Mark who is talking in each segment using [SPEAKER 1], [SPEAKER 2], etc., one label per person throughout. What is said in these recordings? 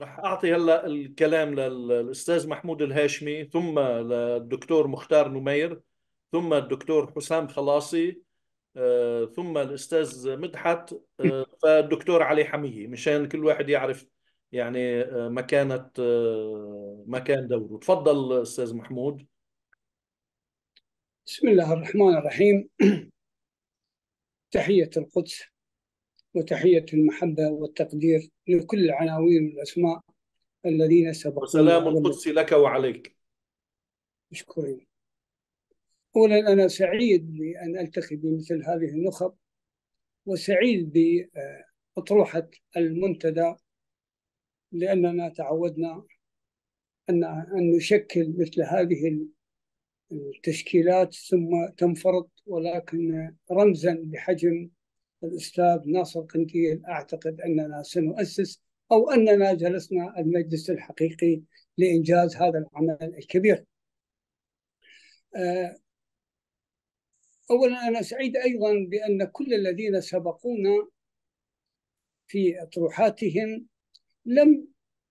[SPEAKER 1] رح أعطي هلأ الكلام للأستاذ محمود الهاشمي، ثم للدكتور مختار نمير، ثم الدكتور حسام خلاصي، ثم الأستاذ مدحت، فالدكتور علي حمية، مشان كل واحد يعرف يعني مكانة مكان دوره. تفضل أستاذ محمود.
[SPEAKER 2] بسم الله الرحمن الرحيم. تحية القدس وتحية المحبة والتقدير لكل العناوين والأسماء الذين سبقونا
[SPEAKER 1] وسلام
[SPEAKER 2] وبلغوا.
[SPEAKER 1] القدس لك وعليك.
[SPEAKER 2] مشكورين. أولا أنا سعيد بأن ألتقي بمثل هذه النخب، وسعيد بأطروحة المنتدى، لأننا تعودنا أن نشكل مثل هذه التشكيلات ثم تنفرط، ولكن رمزا بحجم الأستاذ ناصر قنديل أعتقد أننا سنؤسس أو أننا جلسنا المجلس الحقيقي لإنجاز هذا العمل الكبير. أولا أنا سعيد أيضا بأن كل الذين سبقونا في أطروحاتهم لم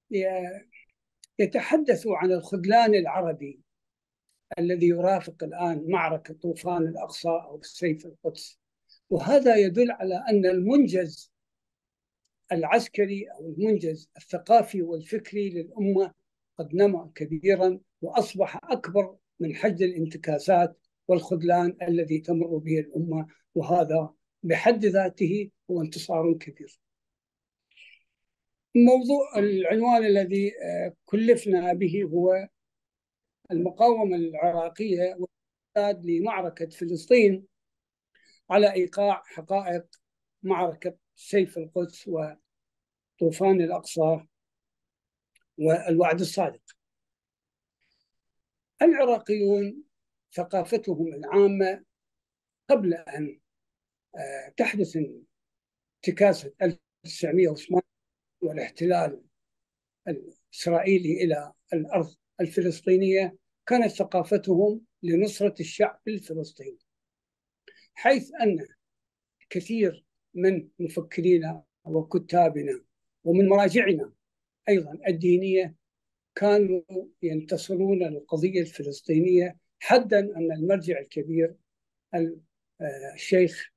[SPEAKER 2] يتحدثوا عن الخذلان العربي الذي يرافق الآن معركة طوفان الأقصى أو سيف القدس، وهذا يدل على أن المنجز العسكري أو المنجز الثقافي والفكري للأمة قد نما كبيرا، وأصبح أكبر من حجم الانتكاسات والخذلان الذي تمر به الأمة، وهذا بحد ذاته هو انتصار كبير. موضوع العنوان الذي كلفنا به هو المقاومة العراقية والاستعداد لمعركة فلسطين على إيقاع حقائق معركة سيف القدس وطوفان الأقصى والوعد الصادق. العراقيون ثقافتهم العامة قبل أن تحدث انتكاسة 1908 والاحتلال الإسرائيلي إلى الأرض الفلسطينية كانت ثقافتهم لنصرة الشعب الفلسطيني، حيث أن كثير من مفكرينا وكتابنا ومن مراجعنا أيضا الدينية كانوا ينتصرون للقضية الفلسطينية، حدا أن المرجع الكبير الشيخ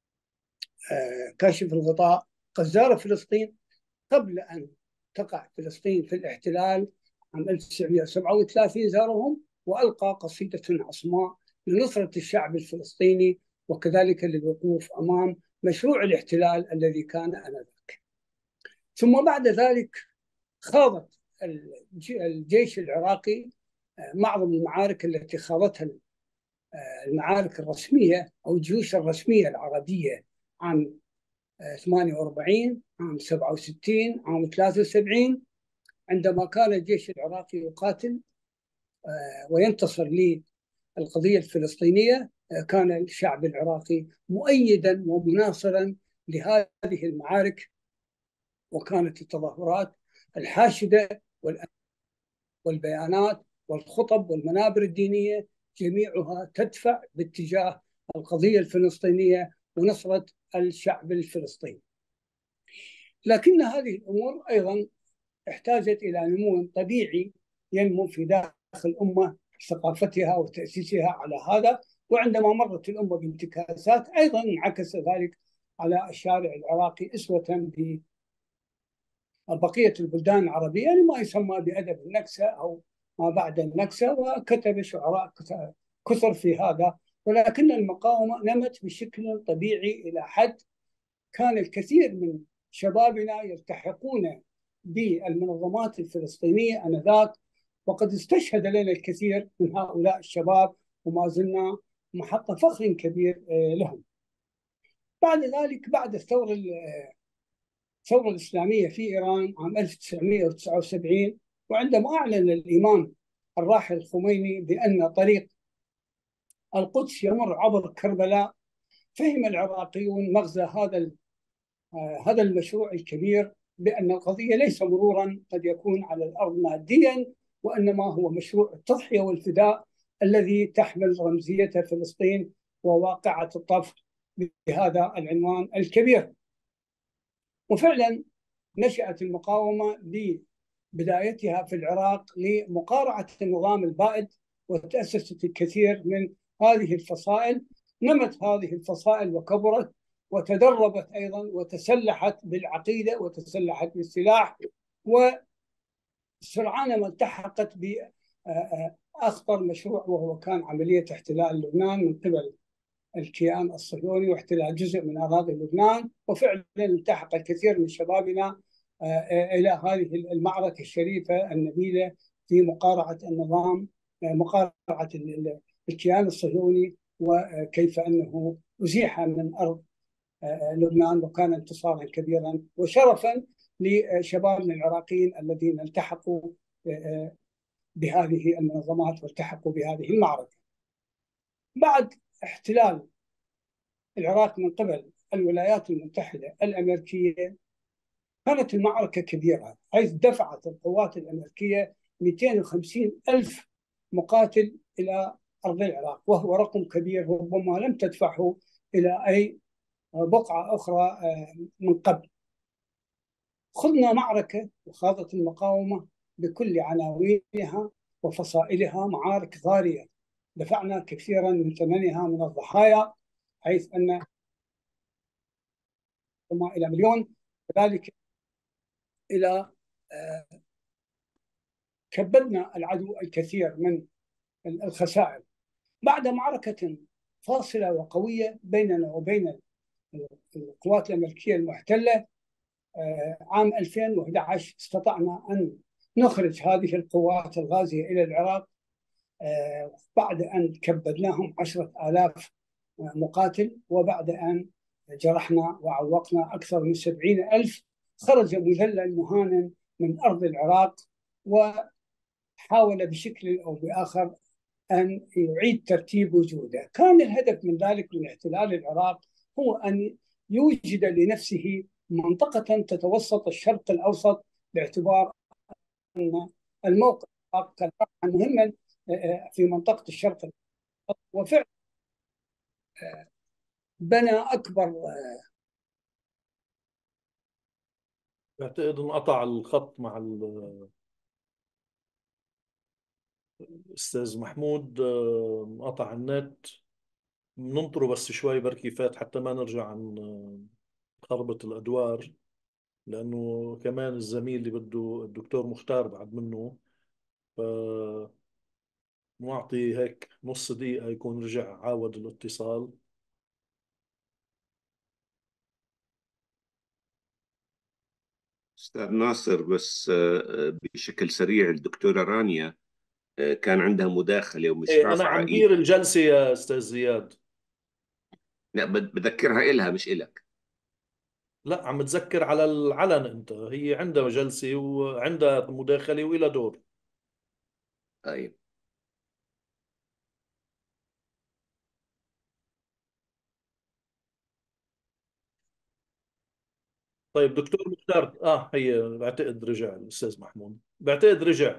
[SPEAKER 2] كاشف الغطاء قد زار فلسطين قبل أن تقع فلسطين في الاحتلال عام 1937، زارهم وألقى قصيدة عصماء لنصرة الشعب الفلسطيني وكذلك للوقوف أمام مشروع الاحتلال الذي كان آنذاك. ثم بعد ذلك خاضت الجيش العراقي معظم المعارك التي خاضتها المعارك الرسمية أو الجيوش الرسمية العربية عام 48 عام 67 عام 73، عندما كان الجيش العراقي يقاتل وينتصر للقضية الفلسطينية، كان الشعب العراقي مؤيدا ومناصرا لهذه المعارك، وكانت التظاهرات الحاشدة والبيانات والخطب والمنابر الدينية جميعها تدفع باتجاه القضية الفلسطينية ونصرة الشعب الفلسطيني. لكن هذه الأمور أيضا احتاجت إلى نمو طبيعي ينمو في داخل الأمة ثقافتها وتأسيسها على هذا، وعندما مرت الأمة بانتكاسات أيضا انعكس ذلك على الشارع العراقي أسوة بقية البلدان العربية، يعني ما يسمى بأدب النكسة أو ما بعد النكسة، وكتب شعراء كثر في هذا. ولكن المقاومة نمت بشكل طبيعي إلى حد كان الكثير من شبابنا يلتحقون بالمنظمات الفلسطينية آنذاك، وقد استشهد لنا الكثير من هؤلاء الشباب وما زلنا محط فخر كبير لهم. بعد ذلك بعد الثورة الإسلامية في إيران عام 1979، وعندما أعلن الإمام الراحل الخميني بأن طريق القدس يمر عبر كربلاء، فهم العراقيون مغزى هذا المشروع الكبير، بأن القضية ليس مرورا قد يكون على الأرض ماديا، وإنما هو مشروع التضحية والفداء الذي تحمل رمزية فلسطين وواقعة الطف بهذا العنوان الكبير. وفعلا نشأت المقاومة بدايتها في العراق لمقارعة النظام البائد، وتأسست الكثير من هذه الفصائل. نمت هذه الفصائل وكبرت وتدربت أيضا وتسلحت بالعقيدة وتسلحت بالسلاح، وسرعان ما التحقت بأخطر مشروع، وهو كان عملية احتلال لبنان من قبل الكيان الصهيوني واحتلال جزء من أراضي لبنان. وفعلا التحق الكثير من شبابنا إلى هذه المعركة الشريفة النبيلة في مقارعة النظام، مقارعة الكيان الصهيوني، وكيف أنه أزيح من أرض لبنان، وكان انتصارا كبيرا وشرفا لشبابنا العراقيين الذين التحقوا بهذه المنظمات والتحقوا بهذه المعركة. بعد احتلال العراق من قبل الولايات المتحدة الأمريكية كانت المعركة كبيرة، حيث دفعت القوات الأمريكية 250 ألف مقاتل إلى أرض العراق، وهو رقم كبير ربما لم تدفعه إلى أي بقعة أخرى من قبل. خضنا معركة وخاضت المقاومة بكل عناوينها وفصائلها معارك غارية، دفعنا كثيرا من ثمنها من الضحايا، حيث أن إلى مليون، كذلك إلى كبدنا العدو الكثير من الخسائر. بعد معركة فاصلة وقوية بيننا وبين القوات الأمريكية المحتلة عام 2011 استطعنا أن نخرج هذه القوات الغازية إلى العراق بعد أن كبدناهم 10,000 مقاتل، وبعد أن جرحنا وعوقنا أكثر من 70,000. خرج مذلل مهانا من أرض العراق، وحاول بشكل أو بآخر أن يعيد ترتيب وجوده. كان الهدف من ذلك من احتلال العراق هو أن يوجد لنفسه منطقة تتوسط الشرق الأوسط، باعتبار أن الموقع كان مهما في منطقة الشرق الأوسط. وفعلا بنى أكبر.
[SPEAKER 1] بعتقد انقطع الخط مع الأستاذ محمود، انقطع النت. ننطره بس شوي بركي فات حتى ما نرجع عن خربط الأدوار، لأنه كمان الزميل اللي بده الدكتور مختار بعد منه، ف نعطي هيك نص دقيقة يكون رجع عاود الاتصال.
[SPEAKER 3] أستاذ ناصر، بس بشكل سريع، الدكتورة رانيا كان عندها مداخلة ومش
[SPEAKER 1] إيه، أنا
[SPEAKER 3] رافعة
[SPEAKER 1] عم دير
[SPEAKER 3] إيدها.
[SPEAKER 1] الجلسة يا أستاذ زياد.
[SPEAKER 3] لا، بذكرها إلها مش إلك.
[SPEAKER 1] لا، عم تذكر على العلن. أنت هي عندها جلسة وعندها مداخلة وإلى دور.
[SPEAKER 3] طيب.
[SPEAKER 1] طيب دكتور مختار، هي بعتقد رجع الأستاذ محمود، بعتقد رجع.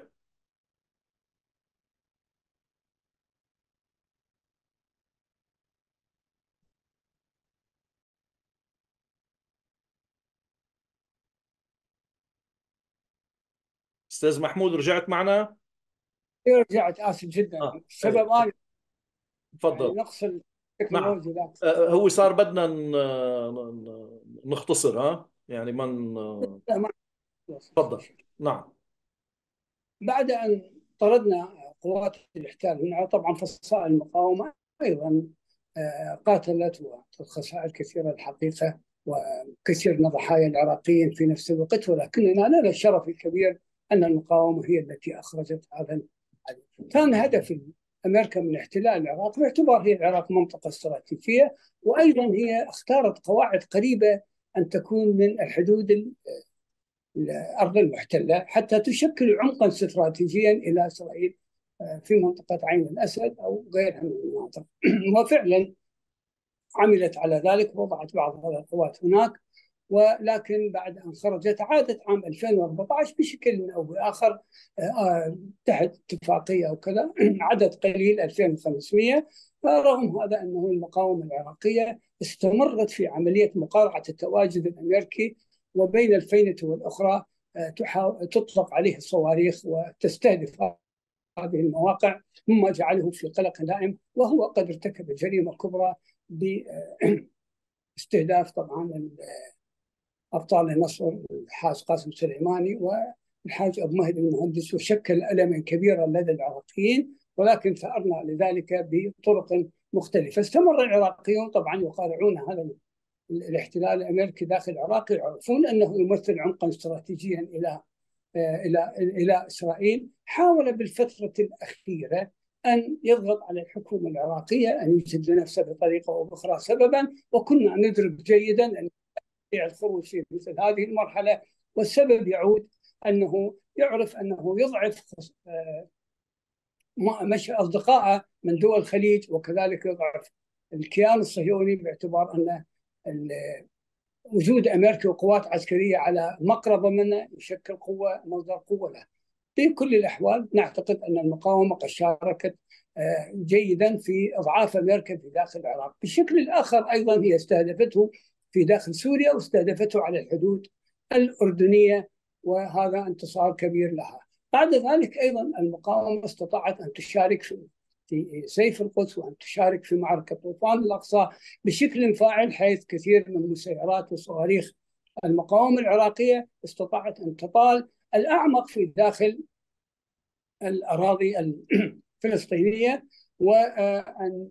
[SPEAKER 1] أستاذ محمود رجعت معنا؟
[SPEAKER 2] رجعت، آسف جدا، السبب
[SPEAKER 1] إيه،
[SPEAKER 2] أنا يعني
[SPEAKER 1] تفضل.
[SPEAKER 2] نقص
[SPEAKER 1] نعم.
[SPEAKER 2] التكنولوجيا. لا
[SPEAKER 1] هو صار بدنا نختصر، يعني ما
[SPEAKER 2] لا، ما
[SPEAKER 1] تفضل. نعم.
[SPEAKER 2] بعد أن طردنا قوات الاحتلال هنا، طبعا فصائل المقاومة أيضا قاتلت وخسائر كثيرة الحقيقة، وكثير من الضحايا العراقيين في نفس الوقت، ولكننا لنا الشرف الكبير أن المقاومة هي التي أخرجت هذا العدو. كان هدف أمريكا من احتلال العراق باعتبار هي العراق منطقة استراتيجية، وأيضا هي اختارت قواعد قريبة أن تكون من الحدود الأرض المحتلة حتى تشكل عمقا استراتيجيا إلى إسرائيل في منطقة عين الأسد أو غيرها من المناطق. وفعلا عملت على ذلك، وضعت بعض هذه القوات هناك، ولكن بعد أن خرجت عادت عام 2014 بشكل أو بآخر تحت اتفاقية أو كذا عدد قليل 2500. فرغم هذا أنه المقاومة العراقية استمرت في عملية مقارعة التواجد الأمريكي، وبين الفينة والأخرى تطلق عليه الصواريخ وتستهدف هذه المواقع، مما جعله في قلق دائم، وهو قد ارتكب جريمة كبرى باستهداف طبعا أبطال النصر الحاج قاسم سليماني والحاج أبو مهدي المهندس، وشكل ألما كبيرا لدى العراقيين، ولكن ثأرنا لذلك بطرق مختلفة. استمر العراقيون طبعا يقارعون هذا الاحتلال الأمريكي داخل العراق، يعرفون أنه يمثل عمقا استراتيجيا إلى إسرائيل. حاول بالفترة الأخيرة أن يضغط على الحكومة العراقية أن يجد لنفسه بطريقة أو بأخرى سببا، وكنا ندرك جيدا أن الخروج في مثل هذه المرحلة، والسبب يعود أنه يعرف أنه يضعف أصدقائه من دول الخليج، وكذلك يضعف الكيان الصهيوني، باعتبار أن وجود أمريكا وقوات عسكرية على مقربة منه يشكل مصدر قوة له. في كل الأحوال نعتقد أن المقاومة قد شاركت جيدا في إضعاف أمريكا في داخل العراق. بالشكل الآخر أيضا هي استهدفته في داخل سوريا، واستهدفته على الحدود الأردنية، وهذا انتصار كبير لها. بعد ذلك أيضا المقاومة استطاعت أن تشارك في سيف القدس، وأن تشارك في معركة طوفان الأقصى بشكل فاعل، حيث كثير من مسيرات وصواريخ المقاومة العراقية استطاعت أن تطال الأعمق في داخل الأراضي الفلسطينية، وأن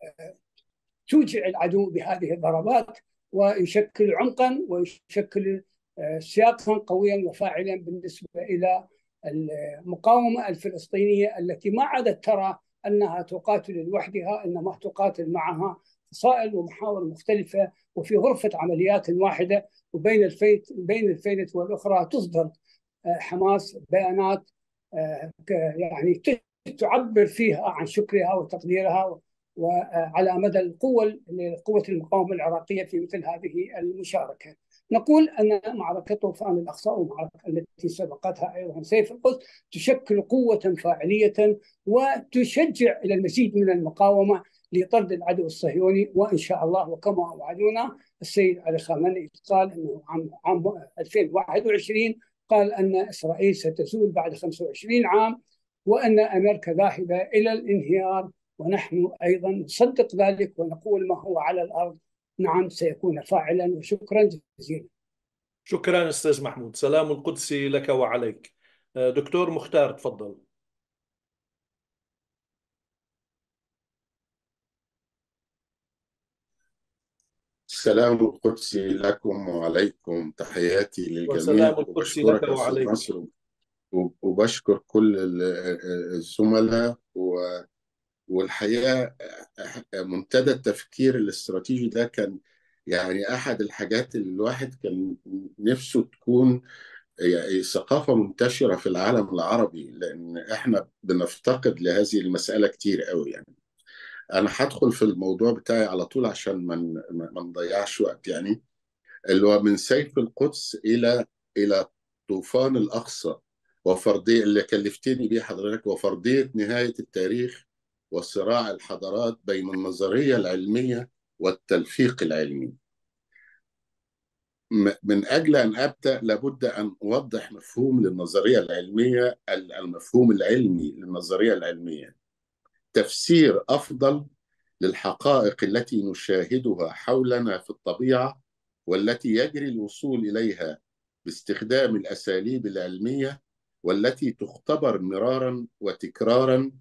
[SPEAKER 2] توجع العدو بهذه الضربات، ويشكل عمقا ويشكل سياقا قويا وفاعلا بالنسبة إلى المقاومة الفلسطينية، التي ما عادت ترى أنها تقاتل لوحدها، إنما تقاتل معها فصائل ومحاور مختلفة، وفي غرفة عمليات واحدة، وبين الفينة والأخرى تصدر حماس بيانات يعني تعبر فيها عن شكرها وتقديرها وعلى مدى قوة المقاومة العراقية في مثل هذه المشاركة. نقول أن معركة طوفان الأقصى والمعركة التي سبقتها أيضا سيف القدس تشكل قوة فاعلية، وتشجع إلى المزيد من المقاومة لطرد العدو الصهيوني. وإن شاء الله، وكما وعدونا السيد علي خامنئي قال أنه عام 2021 قال أن إسرائيل ستزول بعد 25 عام، وأن أمريكا ذاهبة إلى الانهيار، ونحن أيضا نصدق ذلك ونقول ما هو على الأرض نعم سيكون فاعلا. وشكرا جزيلا.
[SPEAKER 1] شكرا أستاذ محمود، سلام القدس لك وعليك. دكتور مختار تفضل.
[SPEAKER 4] السلام القدسي لكم وعليكم، تحياتي للجميع،
[SPEAKER 1] وسلام القدس لك
[SPEAKER 4] وبشكرك يا أستاذ
[SPEAKER 1] وعليك.
[SPEAKER 4] نصر، وبشكر كل الزملاء. والحقيقة منتدى التفكير الاستراتيجي ده كان يعني أحد الحاجات اللي الواحد كان نفسه تكون يعني ثقافة منتشرة في العالم العربي، لأن إحنا بنفتقد لهذه المسألة كتير قوي. يعني أنا هدخل في الموضوع بتاعي على طول عشان ما نضيعش وقت. يعني اللي هو من سيف القدس إلى طوفان الأقصى، وفرضية اللي كلفتني بيه حضرتك، وفرضية نهاية التاريخ وصراع الحضارات بين النظرية العلمية والتلفيق العلمي. من أجل أن أبدأ لابد أن أوضح مفهوم للنظرية العلمية، المفهوم العلمي للنظرية العلمية: تفسير أفضل للحقائق التي نشاهدها حولنا في الطبيعة، والتي يجري الوصول إليها باستخدام الأساليب العلمية، والتي تختبر مرارا وتكرارا،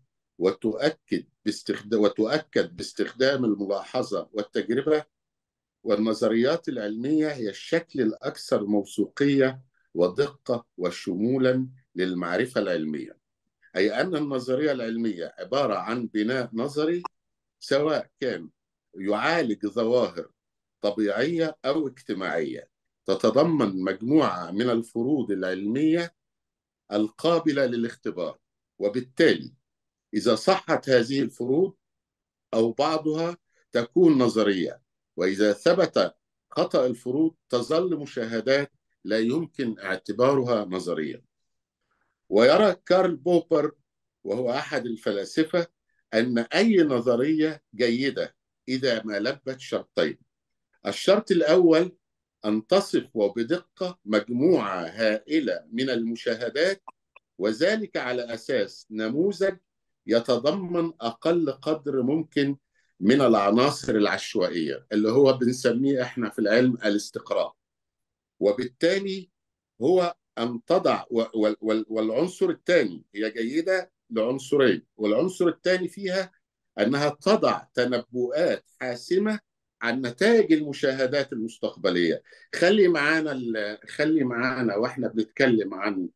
[SPEAKER 4] وتؤكد باستخدام الملاحظة والتجربة. والنظريات العلمية هي الشكل الأكثر موثوقية ودقة وشمولا للمعرفة العلمية، أي أن النظرية العلمية عبارة عن بناء نظري، سواء كان يعالج ظواهر طبيعية أو اجتماعية، تتضمن مجموعة من الفروض العلمية القابلة للاختبار. وبالتالي إذا صحت هذه الفروض أو بعضها تكون نظرية، وإذا ثبت خطأ الفروض تظل مشاهدات لا يمكن اعتبارها نظرية. ويرى كارل بوبر، وهو أحد الفلاسفة، أن أي نظرية جيدة إذا ما لبت شرطين: الشرط الأول أن تصف وبدقة مجموعة هائلة من المشاهدات، وذلك على أساس نموذج يتضمن أقل قدر ممكن من العناصر العشوائية اللي هو بنسميه إحنا في العلم الاستقراء. وبالتالي هو أن تضع والعنصر الثاني هي جيدة لعنصرين، والعنصر الثاني فيها أنها تضع تنبؤات حاسمة عن نتائج المشاهدات المستقبلية. خلي معانا وإحنا بنتكلم عن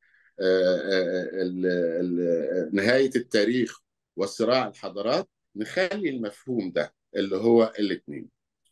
[SPEAKER 4] نهاية التاريخ وصراع الحضارات، نخلي المفهوم ده اللي هو الاثنين.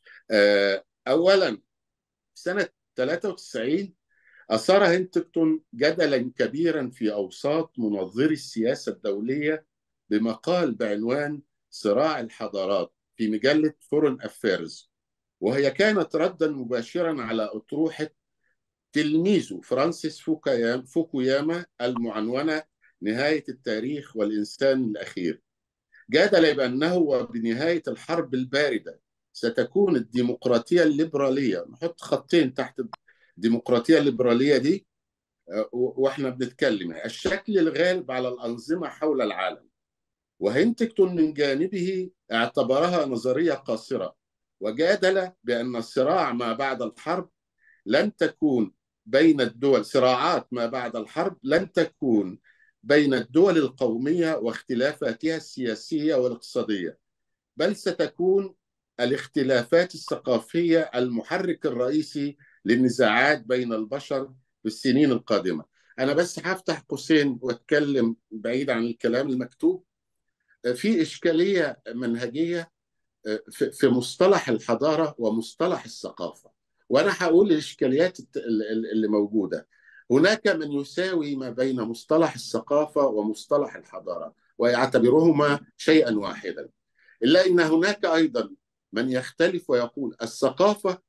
[SPEAKER 4] أولا، سنة 93 أثار هنتكتون جدلا كبيرا في أوساط منظري السياسة الدولية بمقال بعنوان صراع الحضارات في مجلة فورن أفيرز، وهي كانت ردا مباشرا على أطروحة تلميذه فرانسيس فوكوياما المعنونة نهاية التاريخ والإنسان الأخير. جادل بأنه وبنهاية الحرب الباردة ستكون الديمقراطية الليبرالية، نحط خطين تحت الديمقراطية الليبرالية دي واحنا بنتكلم، الشكل الغالب على الأنظمة حول العالم. وهنتكتون من جانبه اعتبرها نظرية قاصرة، وجادل بأن الصراع ما بعد الحرب لن تكون بين الدول، صراعات ما بعد الحرب لن تكون بين الدول القومية واختلافاتها السياسية والاقتصادية، بل ستكون الاختلافات الثقافية المحرك الرئيسي للنزاعات بين البشر في السنين القادمة. أنا بس هفتح قوسين وأتكلم بعيد عن الكلام المكتوب. في إشكالية منهجية في مصطلح الحضارة ومصطلح الثقافة، وأنا هقول الإشكاليات اللي موجودة. هناك من يساوي ما بين مصطلح الثقافة ومصطلح الحضارة ويعتبرهما شيئا واحدا، إلا أن هناك أيضا من يختلف ويقول الثقافة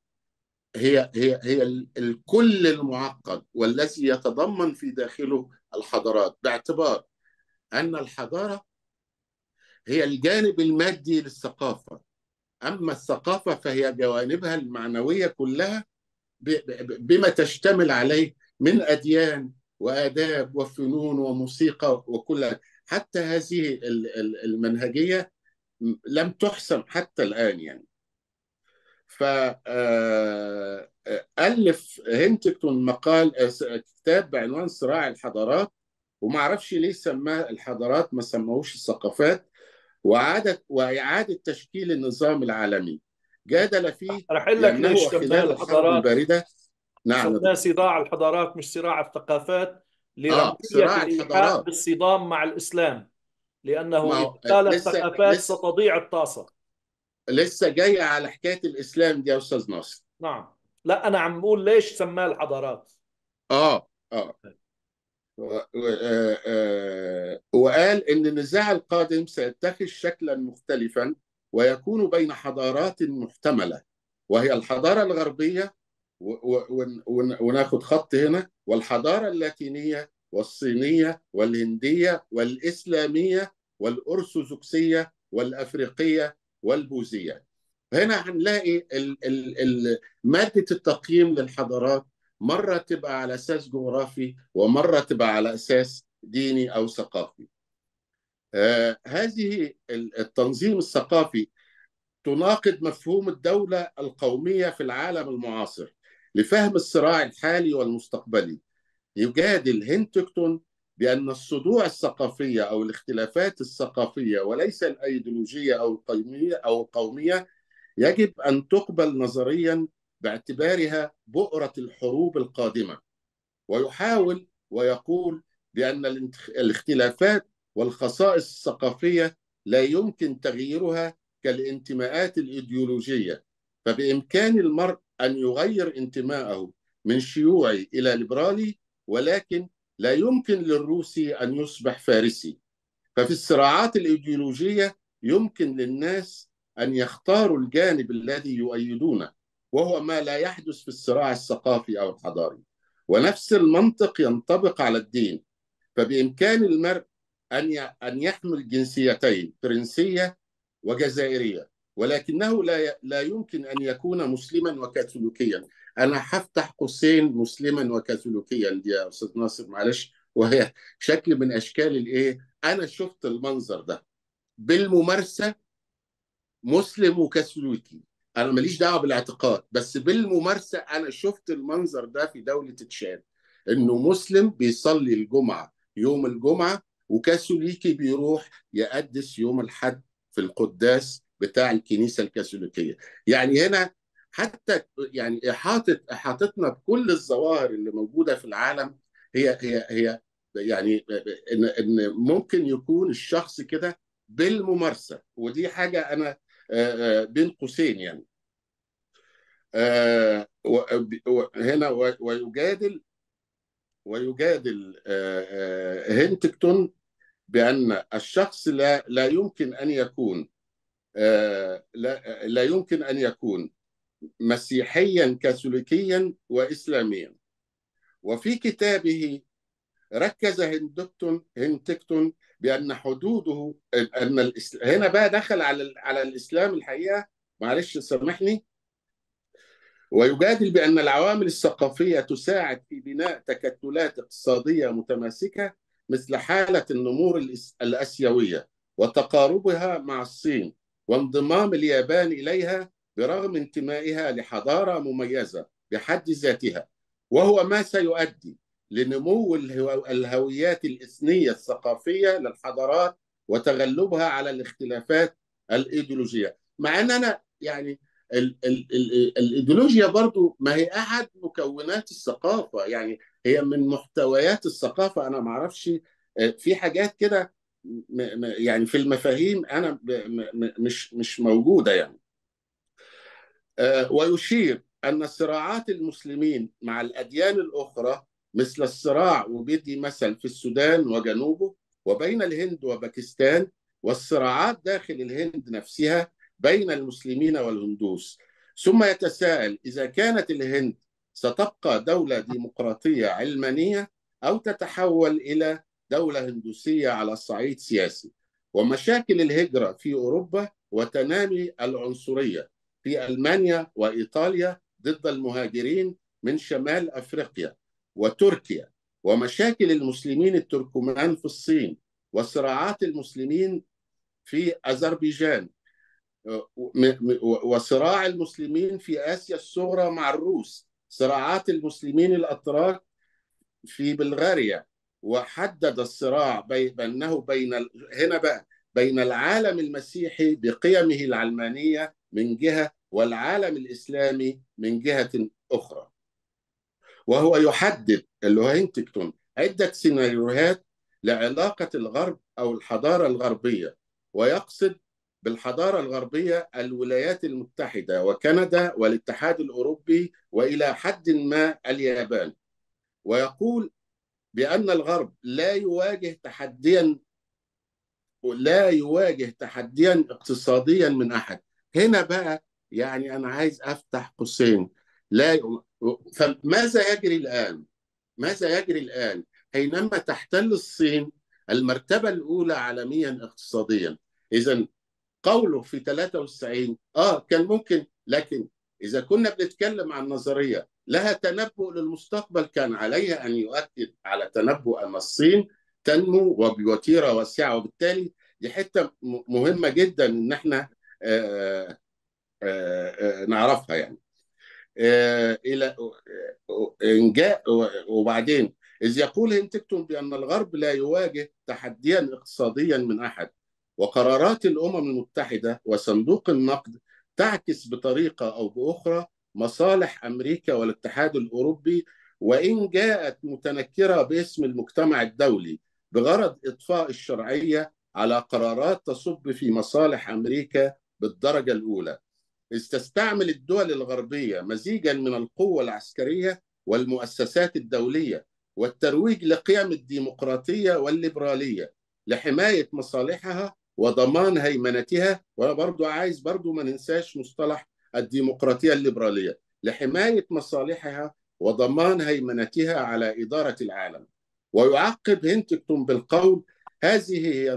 [SPEAKER 4] هي الكل المعقد والذي يتضمن في داخله الحضارات، باعتبار أن الحضارة هي الجانب المادي للثقافة، أما الثقافة فهي جوانبها المعنوية كلها بما تشتمل عليه من أديان وآداب وفنون وموسيقى وكل. حتى هذه المنهجية لم تحسم حتى الآن يعني. فألف هنتكتون كتاب بعنوان صراع الحضارات، وما اعرفش ليه سماه الحضارات ما سموهوش الثقافات، وإعادة تشكيل النظام العالمي. جادل فيه
[SPEAKER 1] رح أقول لك
[SPEAKER 4] بأنه
[SPEAKER 1] ليش سماه
[SPEAKER 4] خلال الحرب
[SPEAKER 1] الحضارات.
[SPEAKER 4] الباردة. نعم.
[SPEAKER 1] سماه صراع الحضارات مش صراع الثقافات، لرمزية
[SPEAKER 4] صراع
[SPEAKER 1] الإيحاء
[SPEAKER 4] الحضارات.
[SPEAKER 1] بالصدام مع الإسلام،
[SPEAKER 4] ما
[SPEAKER 1] لأنه إذا
[SPEAKER 4] هو
[SPEAKER 1] قالت ثقافات ستضيع الطاسة.
[SPEAKER 4] لسه جاية على حكاية الإسلام دي يا أستاذ ناصر.
[SPEAKER 1] نعم، لا أنا عم بقول ليش سماه الحضارات.
[SPEAKER 4] آه وقال إن النزاع القادم سيتخذ شكلا مختلفا ويكون بين حضارات محتملة، وهي الحضارة الغربية وناخد خط هنا، والحضارة اللاتينية والصينية والهندية والإسلامية والأرثوذكسية والأفريقية والبوذية. هنا هنلاقي مادة التقييم للحضارات مرة تبقى على أساس جغرافي ومرة تبقى على أساس ديني أو ثقافي. هذه التنظيم الثقافي تناقض مفهوم الدولة القومية في العالم المعاصر لفهم الصراع الحالي والمستقبلي. يجادل هنتكتون بأن الصدوع الثقافية أو الاختلافات الثقافية وليس الأيديولوجية أو القومية يجب أن تقبل نظريا باعتبارها بؤرة الحروب القادمة، ويحاول ويقول بأن الاختلافات والخصائص الثقافية لا يمكن تغييرها كالانتماءات الإيديولوجية، فبإمكان المرء أن يغير انتماءه من شيوعي إلى ليبرالي، ولكن لا يمكن للروسي أن يصبح فارسي. ففي الصراعات الإيديولوجية يمكن للناس أن يختاروا الجانب الذي يؤيدونه، وهو ما لا يحدث في الصراع الثقافي أو الحضاري. ونفس المنطق ينطبق على الدين، فبإمكان المرء أن يحمل جنسيتين، فرنسية وجزائرية، ولكنه لا يمكن أن يكون مسلما وكاثوليكيا. أنا هفتح قوسين مسلما وكاثوليكيا دي يا أستاذ ناصر معلش، وهي شكل من أشكال الإيه، أنا شفت المنظر ده بالممارسة، مسلم وكاثوليكي، انا ماليش دعوه بالاعتقاد، بس بالممارسه انا شفت المنظر ده في دوله تشاد، انه مسلم بيصلي الجمعه يوم الجمعه، وكاثوليكي بيروح يقدس يوم الاحد في القداس بتاع الكنيسه الكاثوليكيه. يعني هنا حتى يعني احاطتنا بكل الظواهر اللي موجوده في العالم، هي يعني ان ممكن يكون الشخص كده بالممارسه، ودي حاجه انا بين قوسين يعني. هنا ويجادل هنتكتون بأن الشخص لا يمكن أن يكون لا يمكن أن يكون مسيحيا كاثوليكيا وإسلاميا. وفي كتابه ركز هنتكتون بأن حدوده هنا بقى دخل على الإسلام الحقيقة، معلش سامحني. ويجادل بأن العوامل الثقافية تساعد في بناء تكتلات اقتصادية متماسكة مثل حالة النمور الآسيوية وتقاربها مع الصين وانضمام اليابان إليها برغم انتمائها لحضارة مميزة بحد ذاتها، وهو ما سيؤدي لنمو الهويات الإثنية الثقافية للحضارات وتغلبها على الاختلافات الإيديولوجية. مع أن أنا يعني الايديولوجيا برضو ما هي احد مكونات الثقافه، يعني هي من محتويات الثقافه. انا ما اعرفش في حاجات كده يعني في المفاهيم انا مش موجوده يعني. ويشير ان صراعات المسلمين مع الاديان الاخرى مثل الصراع، وبيدي مثل في السودان وجنوبه وبين الهند وباكستان، والصراعات داخل الهند نفسها بين المسلمين والهندوس. ثم يتساءل إذا كانت الهند ستبقى دولة ديمقراطية علمانية أو تتحول إلى دولة هندوسية على الصعيد السياسي. ومشاكل الهجرة في أوروبا وتنامي العنصرية في ألمانيا وإيطاليا ضد المهاجرين من شمال أفريقيا وتركيا، ومشاكل المسلمين التركمان في الصين، وصراعات المسلمين في أذربيجان، وصراع المسلمين في آسيا الصغرى مع الروس، صراعات المسلمين الأتراك في بلغاريا. وحدد الصراع هنا بقى بين العالم المسيحي بقيمه العلمانية من جهة والعالم الإسلامي من جهة أخرى. وهو يحدد اللي هو هنتكتون عدة سيناريوهات لعلاقة الغرب أو الحضارة الغربية، ويقصد بالحضارة الغربية الولايات المتحدة وكندا والاتحاد الأوروبي وإلى حد ما اليابان. ويقول بأن الغرب لا يواجه تحديا اقتصاديا من أحد. هنا بقى يعني أنا عايز أفتح قوسين، لا فماذا يجري الآن؟ ماذا يجري الآن حينما تحتل الصين المرتبة الأولى عالميا اقتصاديا؟ إذا قوله في 93 كان ممكن، لكن إذا كنا بنتكلم عن نظرية لها تنبؤ للمستقبل كان عليها أن يؤكد على تنبؤ أن الصين تنمو وبوتيرة واسعة. وبالتالي دي حتة مهمة جدا إن احنا نعرفها يعني. إلى إن جاء وبعدين إذ يقول هنتكتون بأن الغرب لا يواجه تحديا اقتصاديا من أحد، وقرارات الأمم المتحدة وصندوق النقد تعكس بطريقة أو بأخرى مصالح أمريكا والاتحاد الأوروبي، وإن جاءت متنكرة باسم المجتمع الدولي بغرض إطفاء الشرعية على قرارات تصب في مصالح أمريكا بالدرجة الأولى، إذ تستعمل الدول الغربية مزيجا من القوة العسكرية والمؤسسات الدولية والترويج لقيم الديمقراطية والليبرالية لحماية مصالحها وضمان هيمنتها. وأنا برضو عايز ما ننساش مصطلح الديمقراطية الليبرالية، لحماية مصالحها وضمان هيمنتها على إدارة العالم. ويعقب هنتكتون بالقول هذه هي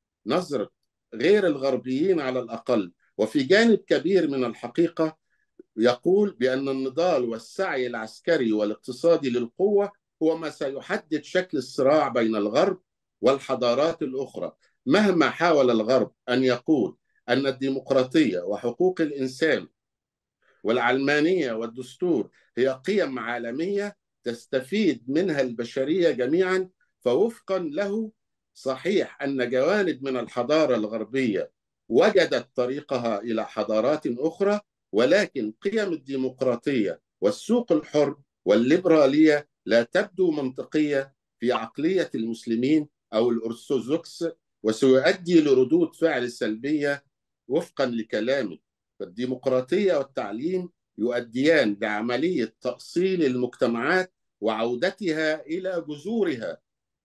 [SPEAKER 4] نظرة غير الغربيين على الأقل، وفي جانب كبير من الحقيقة يقول بأن النضال والسعي العسكري والاقتصادي للقوة هو ما سيحدد شكل الصراع بين الغرب والحضارات الأخرى. مهما حاول الغرب أن يقول أن الديمقراطية وحقوق الإنسان والعلمانية والدستور هي قيم عالمية تستفيد منها البشرية جميعا، فوفقا له صحيح أن جوانب من الحضارة الغربية وجدت طريقها إلى حضارات أخرى، ولكن قيم الديمقراطية والسوق الحر والليبرالية لا تبدو منطقية في عقلية المسلمين أو الأرثوذكس، وسيؤدي لردود فعل سلبية وفقا لكلامه. فالديمقراطية والتعليم يؤديان لعملية تأصيل المجتمعات وعودتها إلى جذورها،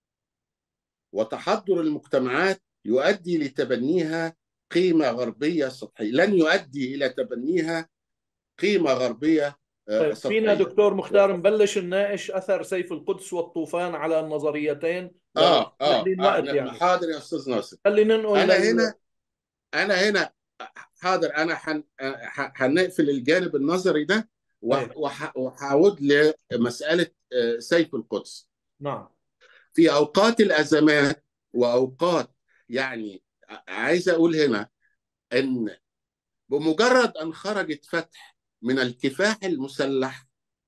[SPEAKER 4] وتحضر المجتمعات يؤدي لتبنيها قيمة غربية سطحية، لن يؤدي إلى تبنيها قيمة غربية
[SPEAKER 1] طيب، فينا
[SPEAKER 4] سطحية.
[SPEAKER 1] دكتور مختار نبلش نناقش أثر سيف القدس والطوفان على النظريتين لتحليل وقت يعني.
[SPEAKER 4] حاضر يا أستاذ ناصر.
[SPEAKER 1] خلينا ننقل
[SPEAKER 4] أنا هنا حاضر. أنا هنقفل الجانب النظري ده
[SPEAKER 1] طيب.
[SPEAKER 4] وهعود لمسألة سيف القدس.
[SPEAKER 1] نعم.
[SPEAKER 4] في أوقات الأزمات وأوقات، يعني عايز أقول هنا أن بمجرد أن خرجت فتح من الكفاح المسلح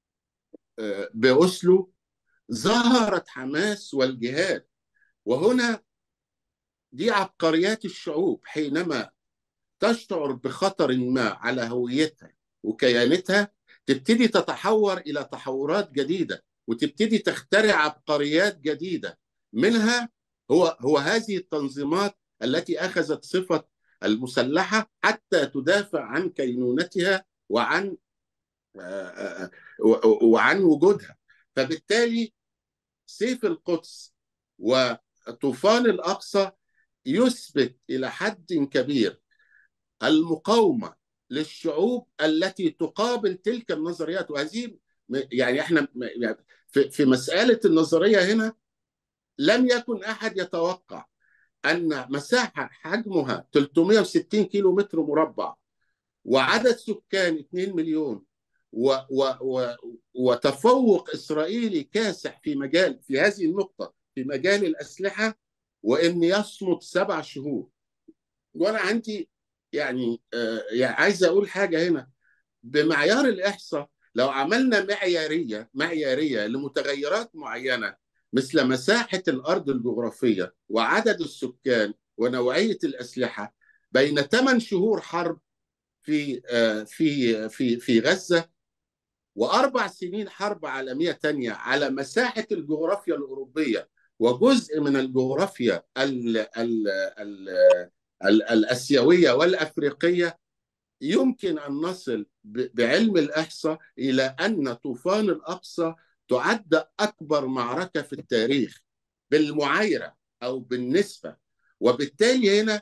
[SPEAKER 4] بأسلو، ظهرت حماس والجهاد. وهنا دي عبقريات الشعوب، حينما تشعر بخطر ما على هويتها وكيانتها تبتدي تتحور إلى تحورات جديدة، وتبتدي تخترع عبقريات جديدة. منها هو هذه التنظيمات التي أخذت صفة المسلحة حتى تدافع عن كينونتها وعن وجودها. فبالتالي سيف القدس وطوفان الأقصى يثبت إلى حد كبير المقاومة للشعوب التي تقابل تلك النظريات. وهذه يعني احنا في مسألة النظرية هنا لم يكن أحد يتوقع أن مساحة حجمها 360 كيلو متر مربع وعدد سكان 2 مليون وتفوق إسرائيلي كاسح في هذه النقطة في مجال الأسلحة، وإن يصمد 7 شهور. وأنا عندي يعني عايز أقول حاجة هنا. بمعيار الإحصاء لو عملنا معيارية لمتغيرات معينة مثل مساحة الأرض الجغرافية وعدد السكان ونوعية الأسلحة بين 8 شهور حرب في غزة و4 سنين حرب عالمية تانية على مساحة الجغرافيا الأوروبية وجزء من الجغرافيا الآسيوية والأفريقية، يمكن أن نصل بعلم الإحصاء إلى أن طوفان الأقصى تعد أكبر معركة في التاريخ بالمعايرة أو بالنسبة. وبالتالي هنا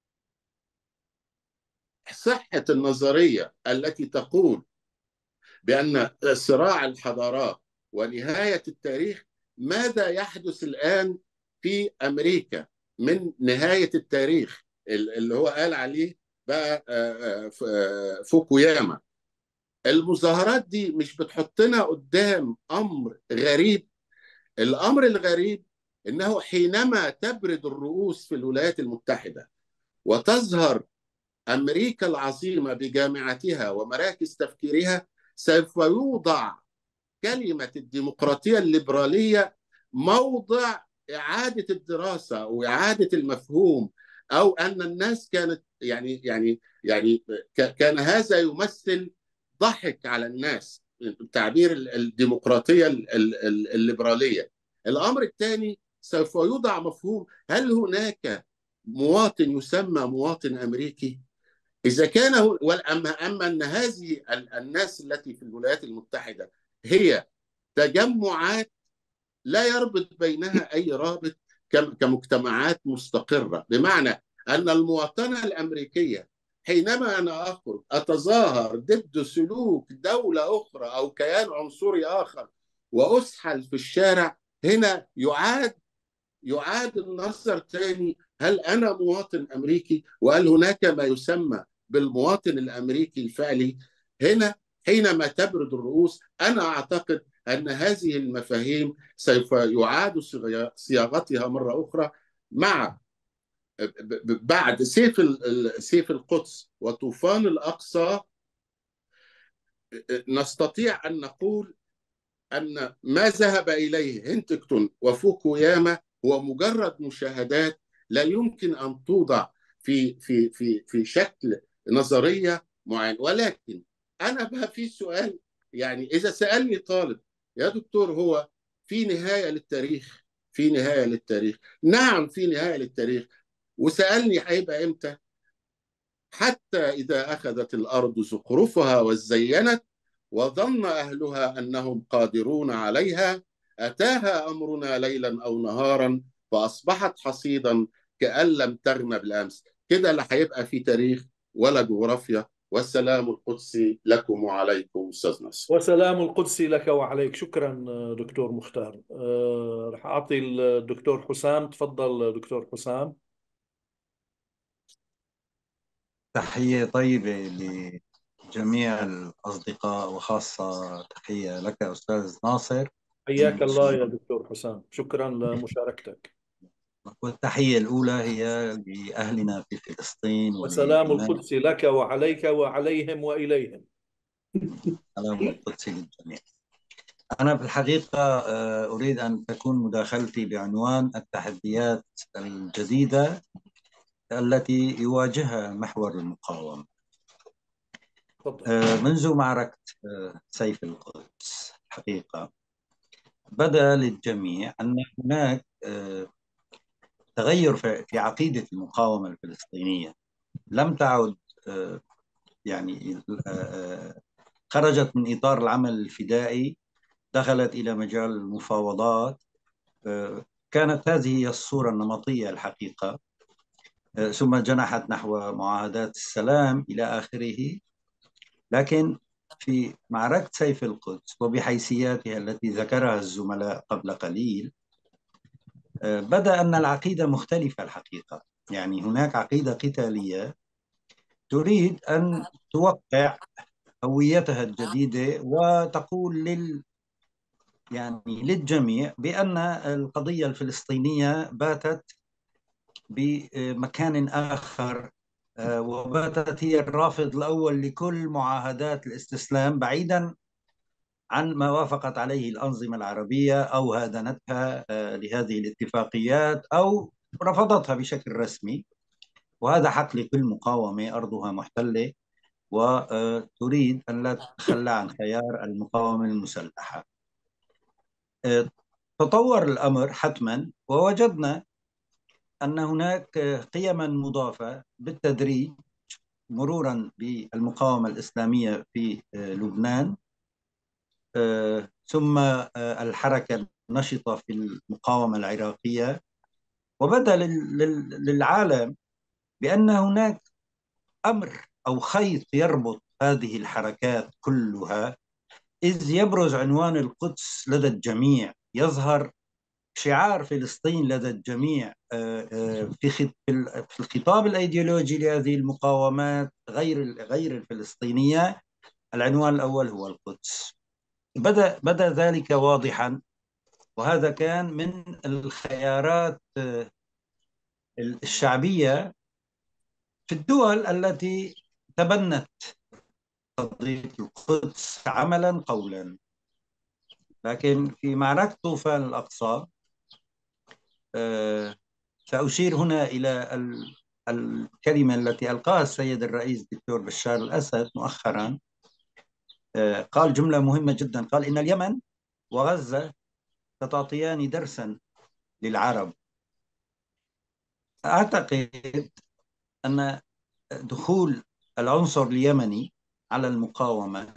[SPEAKER 4] صحة النظرية التي تقول بأن صراع الحضارات ونهاية التاريخ، ماذا يحدث الآن في أمريكا من نهاية التاريخ اللي هو قال عليه بقى فوكوياما. المظاهرات دي مش بتحطنا قدام أمر غريب؟ الأمر الغريب إنه حينما تبرد الرؤوس في الولايات المتحدة وتظهر أمريكا العظيمة بجامعتها ومراكز تفكيرها، سوف يوضع كلمة الديمقراطية الليبرالية موضع إعادة الدراسة وإعادة المفهوم، أو أن الناس كانت يعني كان هذا يمثل ضحك على الناس، تعبير الديمقراطية الليبرالية. الأمر الثاني سوف يوضع مفهوم: هل هناك مواطن يسمى مواطن أمريكي؟ إذا كان أما أن هذه الناس التي في الولايات المتحدة هي تجمعات لا يربط بينها أي رابط كمجتمعات مستقرة، بمعنى أن المواطنة الأمريكية حينما أنا أخرج أتظاهر ضد سلوك دولة أخرى أو كيان عنصري آخر وأسحل في الشارع، هنا يعاد النظر تاني: هل أنا مواطن أمريكي؟ وهل هناك ما يسمى بالمواطن الأمريكي الفعلي؟ هنا حينما تبرد الرؤوس أنا أعتقد أن هذه المفاهيم سوف يعاد صياغتها مرة أخرى مع بعد سيف القدس وطوفان الأقصى. نستطيع أن نقول أن ما ذهب إليه هنتكتون وفوكوياما هو مجرد مشاهدات لا يمكن أن توضع في شكل نظرية معين. ولكن أنا بقى في سؤال، يعني إذا سألني طالب يا دكتور هو في نهاية للتاريخ، في نهاية للتاريخ، نعم في نهاية للتاريخ، وسألني هيبقى إمتى؟ حتى إذا أخذت الأرض زخرفها وزينت وظن أهلها أنهم قادرون عليها أتاها أمرنا ليلا أو نهارا فأصبحت حصيدا كأن لم تغن بالأمس. كده لا هيبقى في تاريخ ولا جغرافيا. والسلام القدسي لكم وعليكم أستاذ نصر.
[SPEAKER 1] وسلام القدس لك وعليك. شكرا دكتور مختار. رح أعطي الدكتور حسام. تفضل دكتور حسام.
[SPEAKER 5] تحية طيبة لجميع الأصدقاء، وخاصة تحية لك أستاذ ناصر.
[SPEAKER 1] حياك الله يا دكتور حسام، شكرا لمشاركتك.
[SPEAKER 5] والتحية الأولى هي لأهلنا في فلسطين
[SPEAKER 1] وسلام
[SPEAKER 5] ولبنان.
[SPEAKER 1] القدس لك وعليك وعليهم وإليهم.
[SPEAKER 5] سلام القدس للجميع. أنا في الحقيقة أريد أن تكون مداخلتي بعنوان التحديات الجديدة التي يواجهها محور المقاومة. منذ معركة سيف القدس الحقيقة بدا للجميع أن هناك تغير في عقيدة المقاومة الفلسطينية. لم تعد يعني خرجت من إطار العمل الفدائي، دخلت إلى مجال المفاوضات. كانت هذه هي الصورة النمطية الحقيقة، ثم جنحت نحو معاهدات السلام إلى آخره. لكن في معركة سيف القدس وبحيثياتها التي ذكرها الزملاء قبل قليل بدأ أن العقيدة مختلفة الحقيقة. يعني هناك عقيدة قتالية تريد أن توقع هويتها الجديدة وتقول للجميع بأن القضية الفلسطينية باتت بمكان آخر، وباتت هي الرافض الأول لكل معاهدات الاستسلام، بعيدا عن ما وافقت عليه الأنظمة العربية أو هادنتها لهذه الاتفاقيات أو رفضتها بشكل رسمي. وهذا حق لكل مقاومة أرضها محتلة وتريد أن لا تتخلى عن خيار المقاومة المسلحة. تطور الأمر حتما، ووجدنا أن هناك قيما مضافة بالتدريج مرورا بالمقاومة الإسلامية في لبنان، ثم الحركة النشطة في المقاومة العراقية. وبدا للعالم بأن هناك أمر أو خيط يربط هذه الحركات كلها، إذ يبرز عنوان القدس لدى الجميع، يظهر شعار فلسطين لدى الجميع. في الخطاب الأيديولوجي لهذه المقاومات غير الفلسطينية العنوان الأول هو القدس. بدأ ذلك واضحا، وهذا كان من الخيارات الشعبية في الدول التي تبنت قضية القدس عملا قولا. لكن في معركة طوفان الأقصى سأشير هنا إلى الكلمة التي ألقاها السيد الرئيس الدكتور بشار الأسد مؤخرا. قال جملة مهمة جدا، قال إن اليمن وغزة ستعطيان درسا للعرب. أعتقد أن دخول العنصر اليمني على المقاومة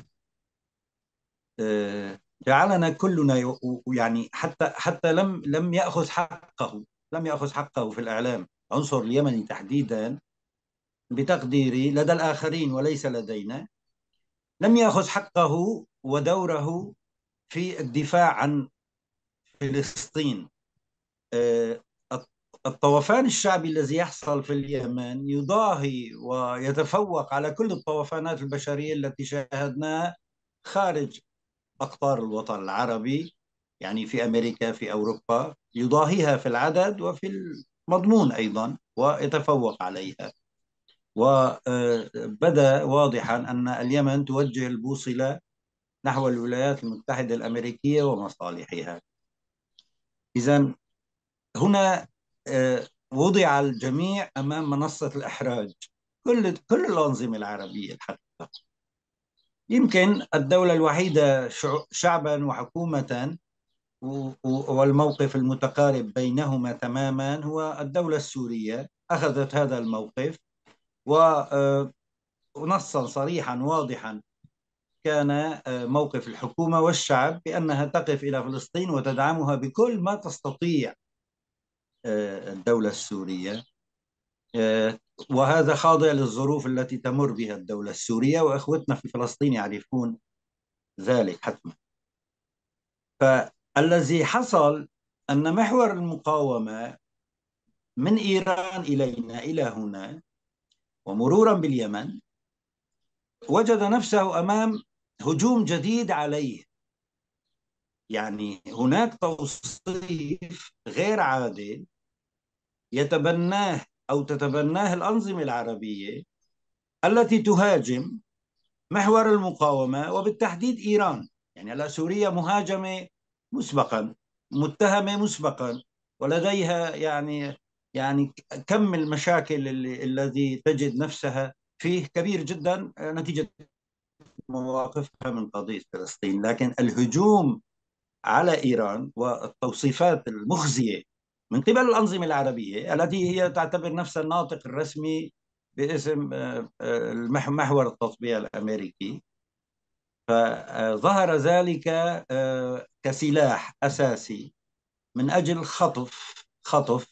[SPEAKER 5] جعلنا كلنا، يعني حتى لم يأخذ حقه في الإعلام. العنصر اليمني تحديدا بتقديري لدى الآخرين وليس لدينا لم يأخذ حقه ودوره في الدفاع عن فلسطين. الطوفان الشعبي الذي يحصل في اليمن يضاهي ويتفوق على كل الطوفانات البشرية التي شاهدناها خارج أقطار الوطن العربي، يعني في أمريكا، في أوروبا، يضاهيها في العدد وفي المضمون أيضا ويتفوق عليها. وبدأ واضحا أن اليمن توجه البوصلة نحو الولايات المتحدة الأمريكية ومصالحها. إذن هنا وضع الجميع أمام منصة الإحراج، كل الأنظمة العربية الحقيقة. يمكن الدولة الوحيدة شعبا وحكومة والموقف المتقارب بينهما تماما هو الدولة السورية، أخذت هذا الموقف ونصا صريحا واضحا كان موقف الحكومة والشعب بأنها تقف إلى فلسطين وتدعمها بكل ما تستطيع الدولة السورية، وهذا خاضع للظروف التي تمر بها الدولة السورية، وإخوتنا في فلسطين يعرفون ذلك حتما. فالذي حصل أن محور المقاومة من إيران إلينا إلى هنا ومرورا باليمن وجد نفسه أمام هجوم جديد عليه. يعني هناك توصيف غير عادل يتبناه أو تتبناه الأنظمة العربية التي تهاجم محور المقاومة وبالتحديد إيران. يعني هلا سوريا مهاجمة مسبقا، متهمة مسبقا، ولديها يعني كم المشاكل الذي تجد نفسها فيه كبير جدا نتيجة مواقفها من قضية فلسطين. لكن الهجوم على إيران والتوصيفات المخزية من قبل الأنظمة العربية التي هي تعتبر نفسها الناطق الرسمي باسم محور التطبيع الأمريكي، فظهر ذلك كسلاح أساسي من أجل خطف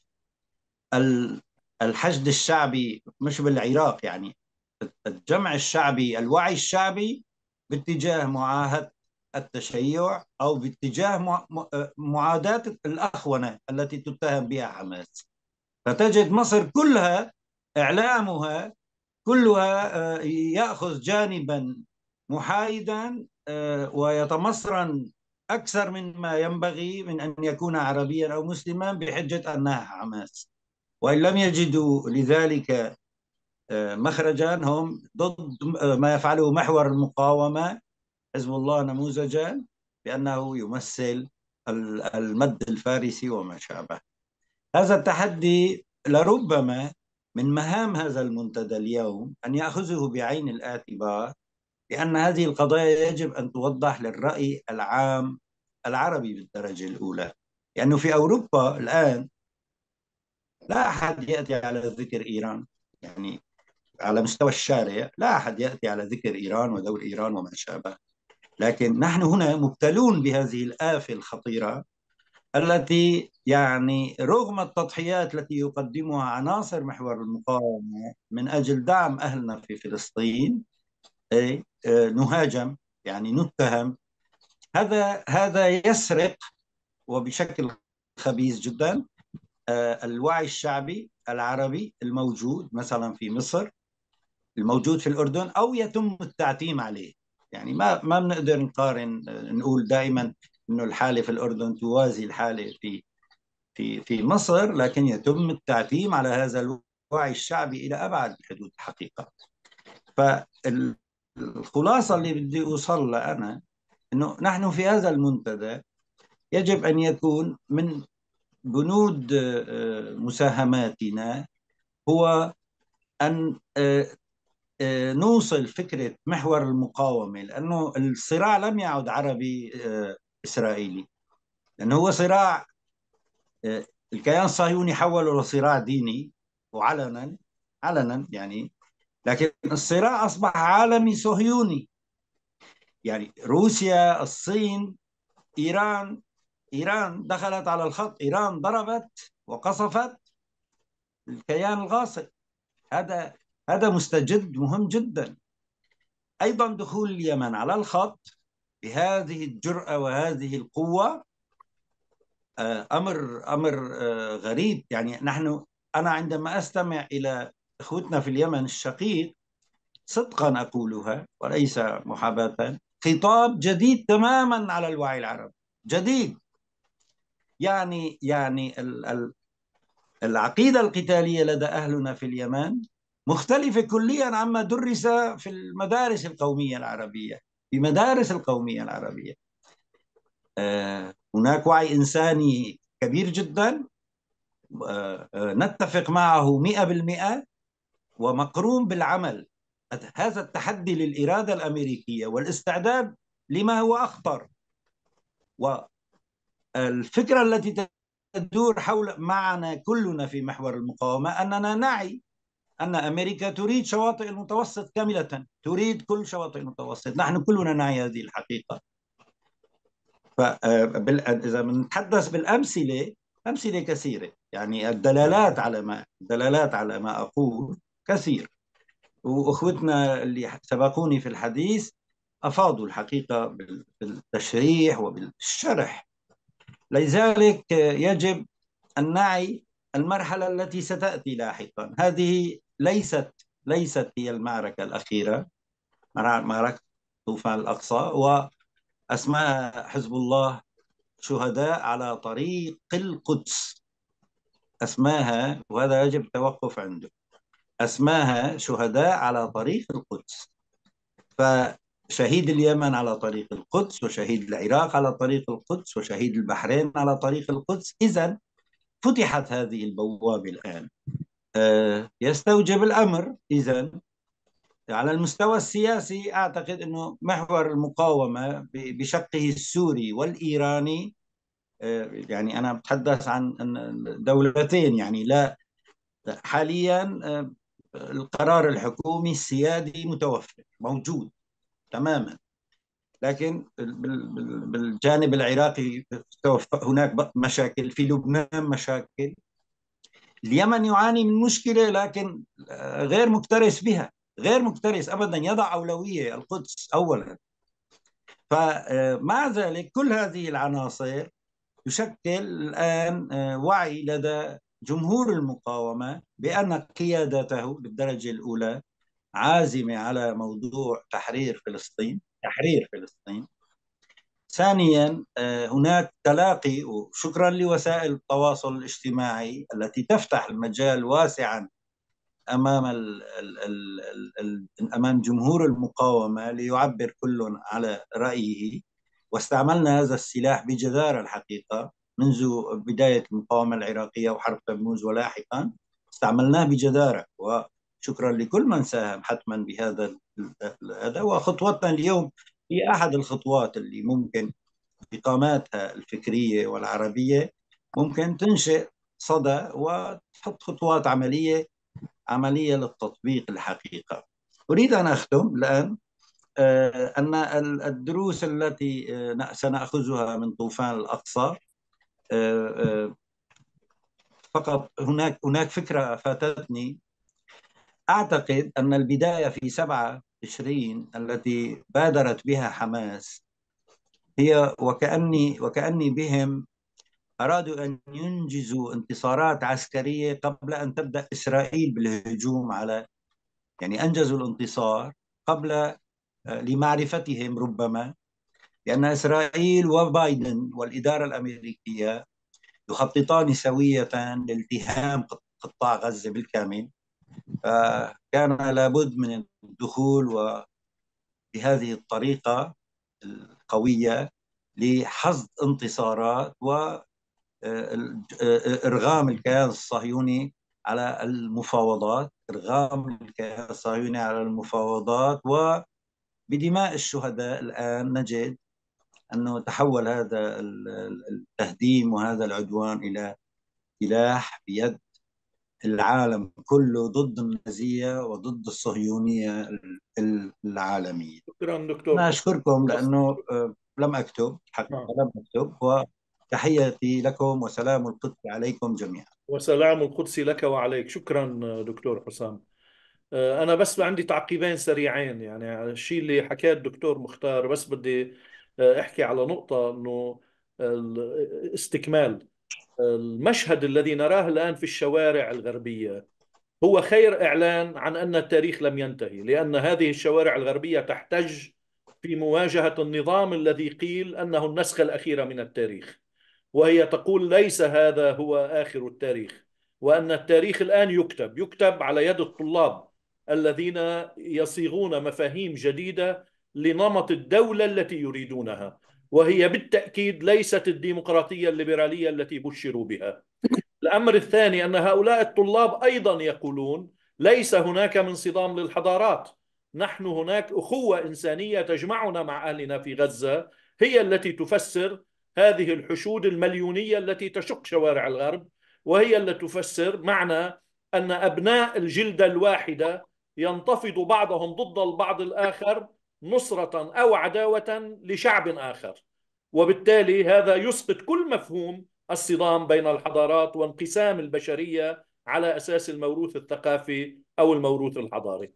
[SPEAKER 5] الحشد الشعبي، مش بالعراق، يعني الجمع الشعبي، الوعي الشعبي باتجاه معاهدة التشيع أو باتجاه معاداة الأخونة التي تتهم بها حماس. فتجد مصر كلها إعلامها كلها يأخذ جانبا محايدا ويتمصرن أكثر مما ينبغي من أن يكون عربيا أو مسلما بحجة أنها حماس. وإن لم يجدوا لذلك مخرجا هم ضد ما يفعله محور المقاومة حزب الله نموذجا بأنه يمثل المد الفارسي وما شابه. هذا التحدي لربما من مهام هذا المنتدى اليوم أن يأخذه بعين الاعتبار، لأن هذه القضايا يجب أن توضح للرأي العام العربي بالدرجة الأولى. لأنه في أوروبا الآن لا أحد يأتي على ذكر إيران، يعني على مستوى الشارع لا أحد يأتي على ذكر إيران ودور إيران وما شابه. لكن نحن هنا مبتلون بهذه الآفة الخطيرة التي يعني رغم التضحيات التي يقدمها عناصر محور المقاومة من أجل دعم أهلنا في فلسطين نهاجم، يعني نتهم. هذا يسرق وبشكل خبيث جدا الوعي الشعبي العربي الموجود مثلا في مصر، الموجود في الأردن، أو يتم التعتيم عليه. يعني ما بنقدر نقارن، نقول دائما إنه الحالة في الأردن توازي الحالة في مصر، لكن يتم التعتيم على هذا الوعي الشعبي إلى أبعد الحدود الحقيقة. فالخلاصة اللي بدي أوصل لها أنا إنه نحن في هذا المنتدى يجب أن يكون من بنود مساهماتنا هو أن نوصل فكرة محور المقاومة، لأنه الصراع لم يعد عربي إسرائيلي، لأنه هو صراع الكيان الصهيوني حوله لصراع ديني وعلنا يعني، لكن الصراع أصبح عالمي صهيوني. يعني روسيا، الصين، إيران دخلت على الخط، إيران ضربت وقصفت الكيان الغاصب. هذا مستجد مهم جدا. أيضا دخول اليمن على الخط بهذه الجرأة وهذه القوة أمر غريب. يعني أنا عندما أستمع إلى إخوتنا في اليمن الشقيق صدقا أقولها وليس محاباة، خطاب جديد تماما على الوعي العربي، جديد. يعني العقيدة القتالية لدى أهلنا في اليمن مختلفة كليا عما درس في المدارس القومية العربية، في مدارس القومية العربية. هناك وعي إنساني كبير جدا، نتفق معه 100%، ومقرون بالعمل. هذا التحدي للإرادة الأمريكية والاستعداد لما هو أخطر. والفكرة التي تدور حول معنا كلنا في محور المقاومة أننا نعي أن أمريكا تريد شواطئ المتوسط كاملة، تريد كل شواطئ المتوسط. نحن كلنا نعي هذه الحقيقة. فإذا بنتحدث بالأمثلة، أمثلة كثيرة، يعني الدلالات على ما أقول كثير. وأخوتنا اللي سبقوني في الحديث أفاضوا الحقيقة بالتشريح وبالشرح. لذلك يجب أن نعي المرحلة التي ستأتي لاحقا. هذه ليست هي المعركة الأخيرة، معركة طوفان الأقصى، وأسماء حزب الله شهداء على طريق القدس. أسماها، وهذا يجب التوقف عنده، أسماها شهداء على طريق القدس. فشهيد اليمن على طريق القدس، وشهيد العراق على طريق القدس، وشهيد البحرين على طريق القدس. إذن فتحت هذه البوابة الآن. يستوجب الأمر إذن على المستوى السياسي، أعتقد أنه محور المقاومة بشقه السوري والإيراني، يعني أنا بتحدث عن دولتين، يعني لا حاليا القرار الحكومي السيادي متوفر موجود تماما، لكن بالجانب العراقي هناك مشاكل، في لبنان مشاكل، اليمن يعاني من مشكلة لكن غير مكترث بها، غير مكترث أبدا، يضع أولوية القدس أولا. فمع ذلك كل هذه العناصر تشكل الآن وعي لدى جمهور المقاومة بأن قيادته بالدرجة الأولى عازمة على موضوع تحرير فلسطين. ثانيا هناك تلاقي، وشكرا لوسائل التواصل الاجتماعي التي تفتح المجال واسعا أمام جمهور المقاومة ليعبر كل على رأيه. واستعملنا هذا السلاح بجدارة الحقيقة منذ بداية المقاومة العراقية وحرب تموز ولاحقا، استعملناه بجدارة، وشكرا لكل من ساهم حتما بهذا. وخطوتنا اليوم هي أحد الخطوات اللي ممكن بقاماتها الفكرية والعربية ممكن تنشئ صدى وتحط خطوات عملية للتطبيق الحقيقة. أريد أن أختم الآن أن الدروس التي سنأخذها من طوفان الأقصى، فقط هناك فكرة فاتتني. أعتقد أن البداية في 7 تشرين التي بادرت بها حماس هي وكأني بهم أرادوا أن ينجزوا انتصارات عسكرية قبل أن تبدأ إسرائيل بالهجوم على، يعني أنجزوا الانتصار قبل، لمعرفتهم ربما بأن إسرائيل وبايدن والإدارة الأمريكية يخططان سوية لالتهام قطاع غزة بالكامل. كان لابد من الدخول بهذه الطريقة القوية لحصد انتصارات وإرغام الكيان الصهيوني على المفاوضات، وبدماء الشهداء الآن نجد أنه تحول هذا التهديم وهذا العدوان إلى سلاح بيد العالم كله ضد النازية وضد الصهيونية العالمية.
[SPEAKER 1] شكرا دكتور.
[SPEAKER 5] أنا أشكركم لأنه لم أكتب حقيقة، لم أكتب، وتحياتي لكم وسلام القدس عليكم جميعا.
[SPEAKER 1] وسلام القدس لك وعليك. شكرا دكتور حسام. أنا بس عندي تعقيبين سريعين، يعني الشيء اللي حكاه الدكتور مختار، بس بدي أحكي على نقطة، أنه استكمال المشهد الذي نراه الآن في الشوارع الغربية هو خير إعلان عن أن التاريخ لم ينتهي، لأن هذه الشوارع الغربية تحتج في مواجهة النظام الذي قيل أنه النسخة الأخيرة من التاريخ، وهي تقول ليس هذا هو آخر التاريخ، وأن التاريخ الآن يكتب على يد الطلاب الذين يصيغون مفاهيم جديدة لنمط الدولة التي يريدونها، وهي بالتأكيد ليست الديمقراطية الليبرالية التي بشروا بها. الأمر الثاني أن هؤلاء الطلاب أيضا يقولون ليس هناك من صدام للحضارات، نحن هناك أخوة إنسانية تجمعنا مع أهلنا في غزة، هي التي تفسر هذه الحشود المليونية التي تشق شوارع الغرب، وهي التي تفسر معنى أن أبناء الجلدة الواحدة ينتفض بعضهم ضد البعض الآخر نصرة أو عداوة لشعب آخر، وبالتالي هذا يسقط كل مفهوم الصدام بين الحضارات وانقسام البشرية على أساس الموروث الثقافي أو الموروث الحضاري.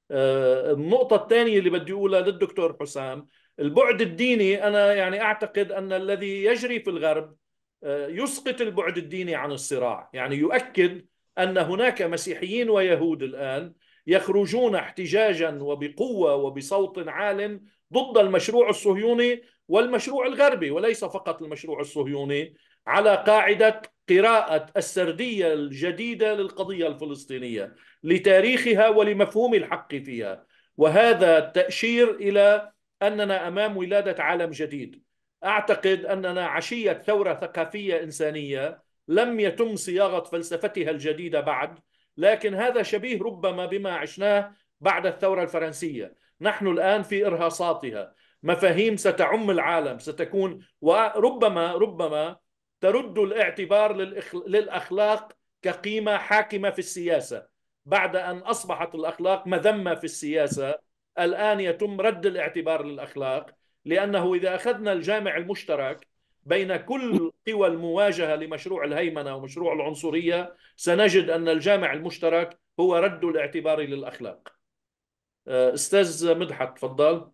[SPEAKER 1] النقطة الثانية اللي بدي أقولها للدكتور حسام، البعد الديني، أنا يعني أعتقد أن الذي يجري في الغرب يسقط البعد الديني عن الصراع، يعني يؤكد أن هناك مسيحيين ويهود الآن يخرجون احتجاجا وبقوة وبصوت عال ضد المشروع الصهيوني والمشروع الغربي، وليس فقط المشروع الصهيوني، على قاعدة قراءة السردية الجديدة للقضية الفلسطينية، لتاريخها ولمفهوم الحق فيها. وهذا تأشير إلى أننا أمام ولادة عالم جديد. أعتقد أننا عشية ثورة ثقافية إنسانية لم يتم صياغة فلسفتها الجديدة بعد، لكن هذا شبيه ربما بما عشناه بعد الثورة الفرنسية. نحن الآن في إرهاصاتها، مفاهيم ستعم العالم، ستكون وربما ترد الاعتبار للأخلاق كقيمة حاكمة في السياسة. بعد أن أصبحت الأخلاق مذمة في السياسة، الآن يتم رد الاعتبار للأخلاق، لأنه إذا أخذنا الجامع المشترك بين كل قوى المواجهة لمشروع الهيمنة ومشروع العنصرية، سنجد أن الجامع المشترك هو رد الاعتبار للأخلاق. أستاذ مدحت تفضل.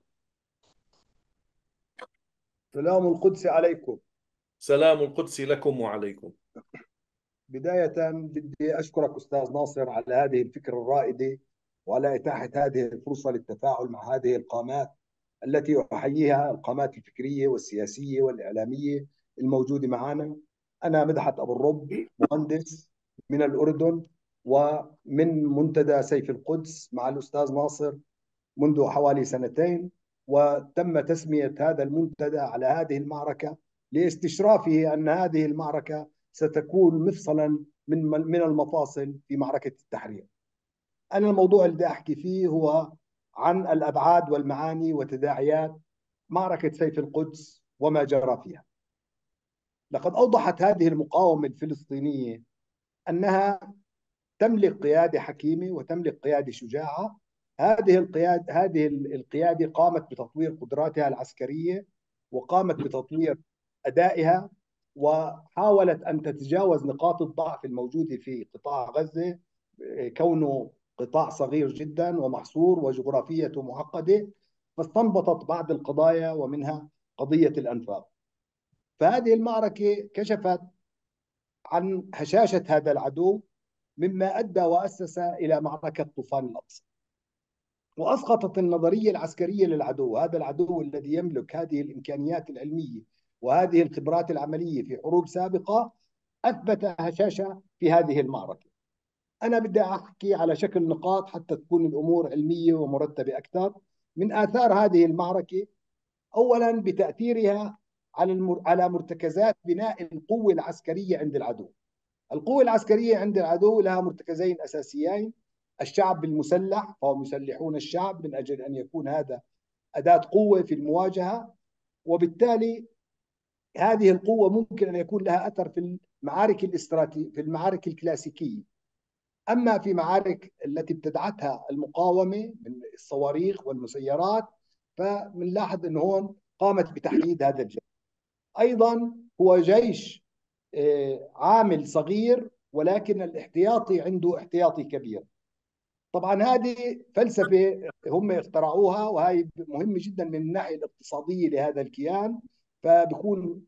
[SPEAKER 6] سلام القدس عليكم.
[SPEAKER 1] سلام القدس لكم وعليكم.
[SPEAKER 6] بداية بدي أشكرك أستاذ ناصر على هذه الفكرة الرائدة وعلى إتاحة هذه الفرصة للتفاعل مع هذه القامات التي أحييها، القامات الفكرية والسياسية والإعلامية الموجودة معنا. أنا مدحت أبو الرب، مهندس من الأردن ومن منتدى سيف القدس مع الأستاذ ناصر منذ حوالي سنتين، وتم تسمية هذا المنتدى على هذه المعركة لاستشرافه أن هذه المعركة ستكون مفصلا من المفاصل في معركة التحرير. أنا الموضوع اللي بدي أحكي فيه هو عن الأبعاد والمعاني وتداعيات معركة سيف القدس وما جرى فيها. لقد أوضحت هذه المقاومة الفلسطينية أنها تملك قيادة حكيمة وتملك قيادة شجاعة. هذه القيادة قامت بتطوير قدراتها العسكرية وقامت بتطوير أدائها، وحاولت أن تتجاوز نقاط الضعف الموجودة في قطاع غزة، كونه قطاع صغير جدا ومحصور وجغرافيته معقدة، فاستنبطت بعض القضايا ومنها قضية الأنفاق. فهذه المعركة كشفت عن هشاشة هذا العدو، مما أدى وأسس إلى معركة طوفان الأقصى، وأسقطت النظرية العسكرية للعدو. هذا العدو الذي يملك هذه الإمكانيات العلمية وهذه الخبرات العملية في حروب سابقة أثبت هشاشة في هذه المعركة. أنا بدي أحكي على شكل نقاط حتى تكون الأمور علمية ومرتبة أكثر. من آثار هذه المعركة، أولا بتأثيرها على مرتكزات بناء القوة العسكرية عند العدو. القوة العسكرية عند العدو لها مرتكزين أساسيين: الشعب المسلح، فهم يسلحون الشعب من أجل أن يكون هذا أداة قوة في المواجهة، وبالتالي هذه القوة ممكن أن يكون لها أثر في المعارك الكلاسيكية. أما في معارك التي ابتدعتها المقاومة من الصواريخ والمسيرات، فبنلاحظ أنه هون قامت بتحديد هذا الجيش. أيضا هو جيش عامل صغير، ولكن الاحتياطي عنده احتياطي كبير. طبعا هذه فلسفة هم اخترعوها، وهي مهمة جدا من الناحية الاقتصادية لهذا الكيان. فبكون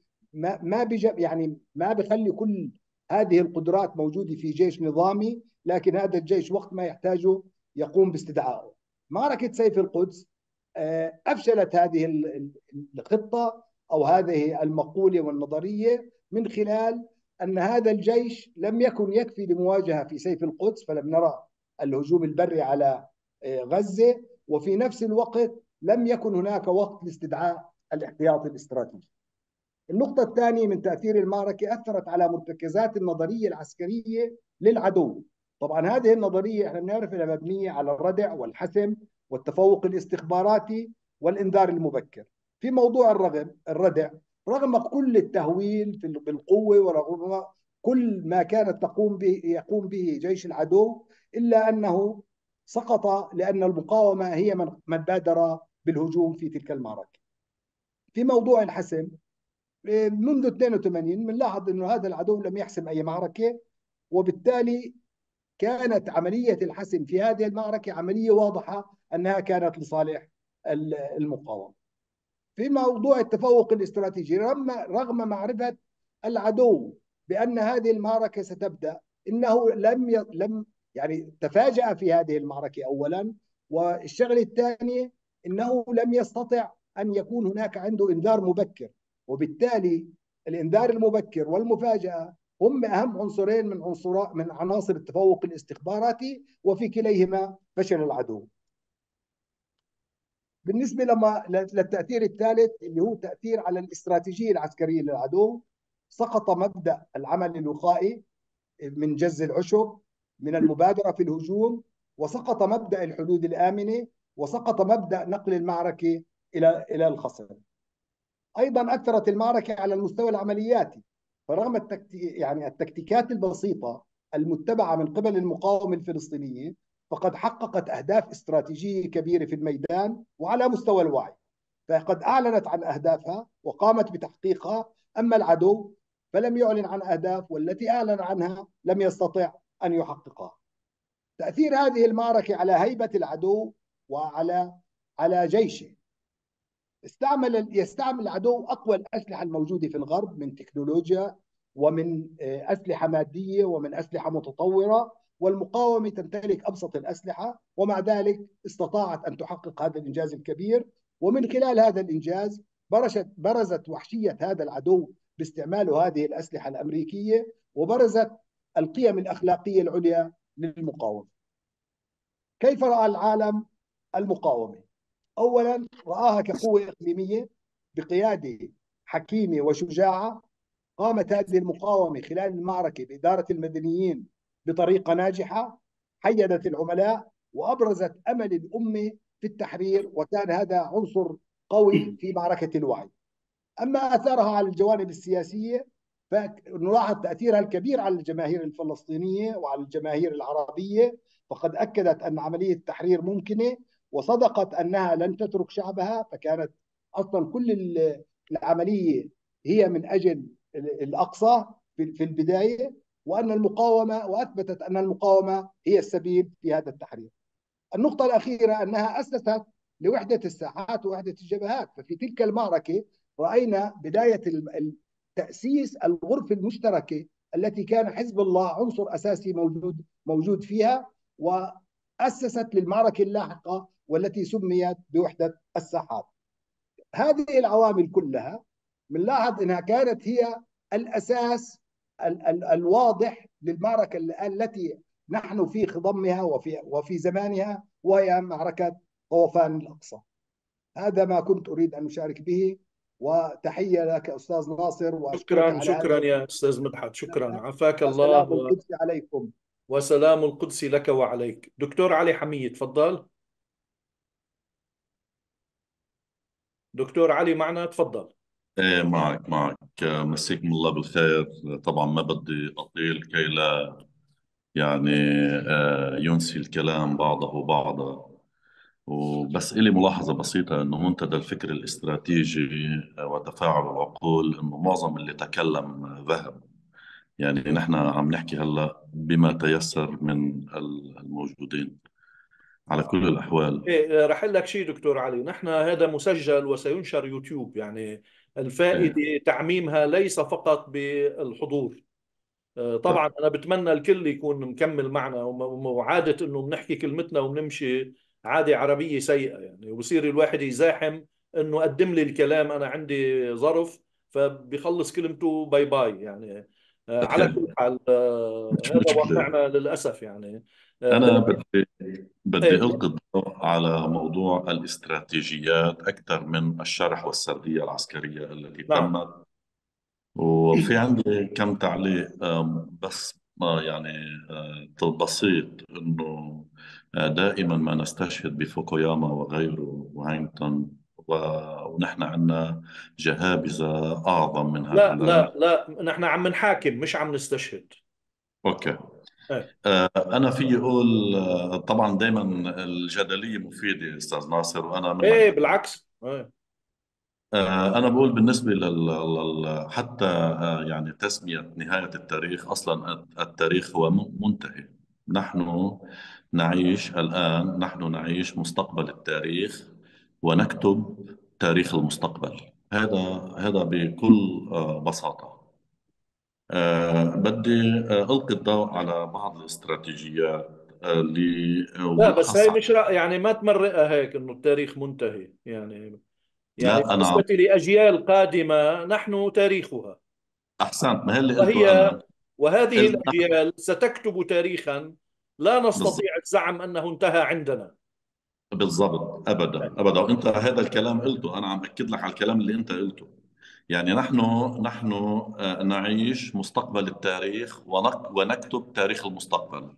[SPEAKER 6] ما بخلي كل هذه القدرات موجودة في جيش نظامي، لكن هذا الجيش وقت ما يحتاجه يقوم باستدعائه. معركة سيف القدس أفشلت هذه الخطة أو هذه المقولة والنظرية من خلال أن هذا الجيش لم يكن يكفي لمواجهة في سيف القدس، فلم نرى الهجوم البري على غزة، وفي نفس الوقت لم يكن هناك وقت لاستدعاء الاحتياط الاستراتيجي. النقطة الثانية من تأثير المعركة، أثرت على مرتكزات النظرية العسكرية للعدو. طبعا هذه النظرية احنا بنعرف انها مبنية على الردع والحسم والتفوق الاستخباراتي والإنذار المبكر. في موضوع الردع، رغم كل التهويل بالقوة ورغم كل ما كانت يقوم به جيش العدو، إلا أنه سقط لأن المقاومة هي من بادر بالهجوم في تلك المعركة. في موضوع الحسم، منذ 82 بنلاحظ انه هذا العدو لم يحسم اي معركه، وبالتالي كانت عمليه الحسم في هذه المعركه عمليه واضحه انها كانت لصالح المقاومه. في موضوع التفوق الاستراتيجي، رغم معرفه العدو بان هذه المعركه ستبدا، انه لم يعني تفاجأ في هذه المعركه اولا، والشغله الثانيه انه لم يستطع ان يكون هناك عنده انذار مبكر، وبالتالي الانذار المبكر والمفاجاه هم اهم عنصرين من عناصر التفوق الاستخباراتي، وفي كليهما فشل العدو. بالنسبه للتاثير الثالث اللي هو تاثير على الاستراتيجيه العسكريه للعدو، سقط مبدا العمل الوقائي من جز العشب، من المبادره في الهجوم، وسقط مبدا الحدود الامنه، وسقط مبدا نقل المعركه الى الخصم. ايضا اثرت المعركه على المستوى العملياتي، فرغم التكتيكات البسيطه المتبعه من قبل المقاومه الفلسطينيه، فقد حققت اهداف استراتيجيه كبيره في الميدان وعلى مستوى الوعي، فقد اعلنت عن اهدافها وقامت بتحقيقها، اما العدو فلم يعلن عن اهداف، والتي اعلن عنها لم يستطع ان يحققها. تاثير هذه المعركه على هيبه العدو وعلى جيشه، يستعمل العدو اقوى الاسلحه الموجوده في الغرب من تكنولوجيا ومن اسلحه ماديه ومن اسلحه متطوره، والمقاومه تمتلك ابسط الاسلحه، ومع ذلك استطاعت ان تحقق هذا الانجاز الكبير. ومن خلال هذا الانجاز برزت وحشيه هذا العدو باستعمال هذه الاسلحه الامريكيه، وبرزت القيم الاخلاقيه العليا للمقاومه. كيف راى العالم المقاومه؟ اولا راها كقوه اقليميه بقياده حكيمه وشجاعه. قامت هذه المقاومه خلال المعركه باداره المدنيين بطريقه ناجحه، حيدت العملاء وابرزت امل الامه في التحرير، وكان هذا عنصر قوي في معركه الوعي. اما اثارها على الجوانب السياسيه، فنلاحظ تاثيرها الكبير على الجماهير الفلسطينيه وعلى الجماهير العربيه، فقد اكدت ان عمليه التحرير ممكنه، وصدقت انها لن تترك شعبها، فكانت اصلا كل العمليه هي من اجل الاقصى في البدايه، واثبتت ان المقاومه هي السبيل في هذا التحرير. النقطه الاخيره انها اسست لوحده الساحات ووحده الجبهات، ففي تلك المعركه راينا بدايه تاسيس الغرفه المشتركه التي كان حزب الله عنصر اساسي موجود فيها، واسست للمعركه اللاحقه والتي سميت بوحده الساحات. هذه العوامل كلها بنلاحظ انها كانت هي الاساس الواضح للمعركه التي نحن في خضمها وفي زمانها، وهي معركه طوفان الاقصى. هذا ما كنت اريد ان اشارك به، وتحيه لك استاذ ناصر، واشكرك
[SPEAKER 1] شكرا
[SPEAKER 6] على
[SPEAKER 1] شكرا
[SPEAKER 6] هذا.
[SPEAKER 1] يا أستاذ مدحت، شكرا، عافاك الله
[SPEAKER 6] وسلام القدس عليكم.
[SPEAKER 1] وسلام القدس لك وعليك. دكتور علي حميد تفضل. دكتور علي معنا، تفضل.
[SPEAKER 7] ايه، معك. مسيكم الله بالخير. طبعا ما بدي اطيل كي لا يعني ينسي الكلام بعضه بعضا، وبس إلي ملاحظة بسيطة أنه منتدى الفكر الاستراتيجي وتفاعل العقول أنه معظم اللي تكلم ذهب. يعني نحن عم نحكي هلأ بما تيسر من الموجودين. على كل الأحوال
[SPEAKER 1] إيه، رح أقول لك شيء دكتور علي، نحن هذا مسجل وسينشر يوتيوب، يعني الفائدة
[SPEAKER 7] إيه.
[SPEAKER 1] تعميمها ليس فقط بالحضور. طبعا أنا بتمنى الكل يكون مكمل معنا، وعادة أنه بنحكي كلمتنا وبنمشي عادة عربية سيئة يعني، وبصير الواحد يزاحم انه قدم لي الكلام، انا عندي ظرف، فبيخلص كلمته باي باي يعني. على كل حال
[SPEAKER 7] مش
[SPEAKER 1] هذا
[SPEAKER 7] مشكلة.
[SPEAKER 1] واقعنا للأسف يعني.
[SPEAKER 7] أنا
[SPEAKER 1] بالنسبة
[SPEAKER 7] بدي
[SPEAKER 1] إيه،
[SPEAKER 7] ألقي الضوء على موضوع الاستراتيجيات أكثر من الشرح والسردية العسكرية التي
[SPEAKER 1] نعم.
[SPEAKER 7] تمت. وفي عندي كم تعليق، بس يعني بسيط، إنه دائما ما نستشهد بفوكوياما وغيره وهاينغتون، ونحن عندنا جهابذة أعظم من
[SPEAKER 1] لا
[SPEAKER 7] هؤلاء.
[SPEAKER 1] لا لا، نحن عم نحاكم مش عم نستشهد.
[SPEAKER 7] أوكي.
[SPEAKER 1] إيه.
[SPEAKER 7] أنا في أقول طبعا دائما الجدلية مفيدة أستاذ ناصر، وأنا منك
[SPEAKER 1] ايه
[SPEAKER 7] بتفق.
[SPEAKER 1] بالعكس. إيه.
[SPEAKER 7] أنا بقول بالنسبة حتى يعني تسمية نهاية التاريخ، أصلا التاريخ هو منتهي. نحن نعيش الآن، نحن نعيش مستقبل التاريخ، ونكتب تاريخ المستقبل. هذا بكل بساطة. بدي ألقي الضوء على بعض الاستراتيجيات
[SPEAKER 1] لا بس هي
[SPEAKER 7] وبالأخص.
[SPEAKER 1] مش رأي يعني، ما تمرقها هيك انه التاريخ منتهي يعني. يعني
[SPEAKER 7] لا، أنا
[SPEAKER 1] بالنسبة لأجيال قادمة نحن تاريخها،
[SPEAKER 7] أحسنت، ما هي اللي قلته
[SPEAKER 1] وهي
[SPEAKER 7] أنا.
[SPEAKER 1] وهذه
[SPEAKER 7] قلت نحن.
[SPEAKER 1] الأجيال ستكتب تاريخا لا
[SPEAKER 7] بالضبط.
[SPEAKER 1] نستطيع الزعم أنه انتهى عندنا.
[SPEAKER 7] بالضبط، ابدا ابدا، وانت هذا الكلام قلته، انا عم اكد لك على الكلام اللي انت قلته. يعني نحن نعيش مستقبل التاريخ، ونكتب تاريخ المستقبل.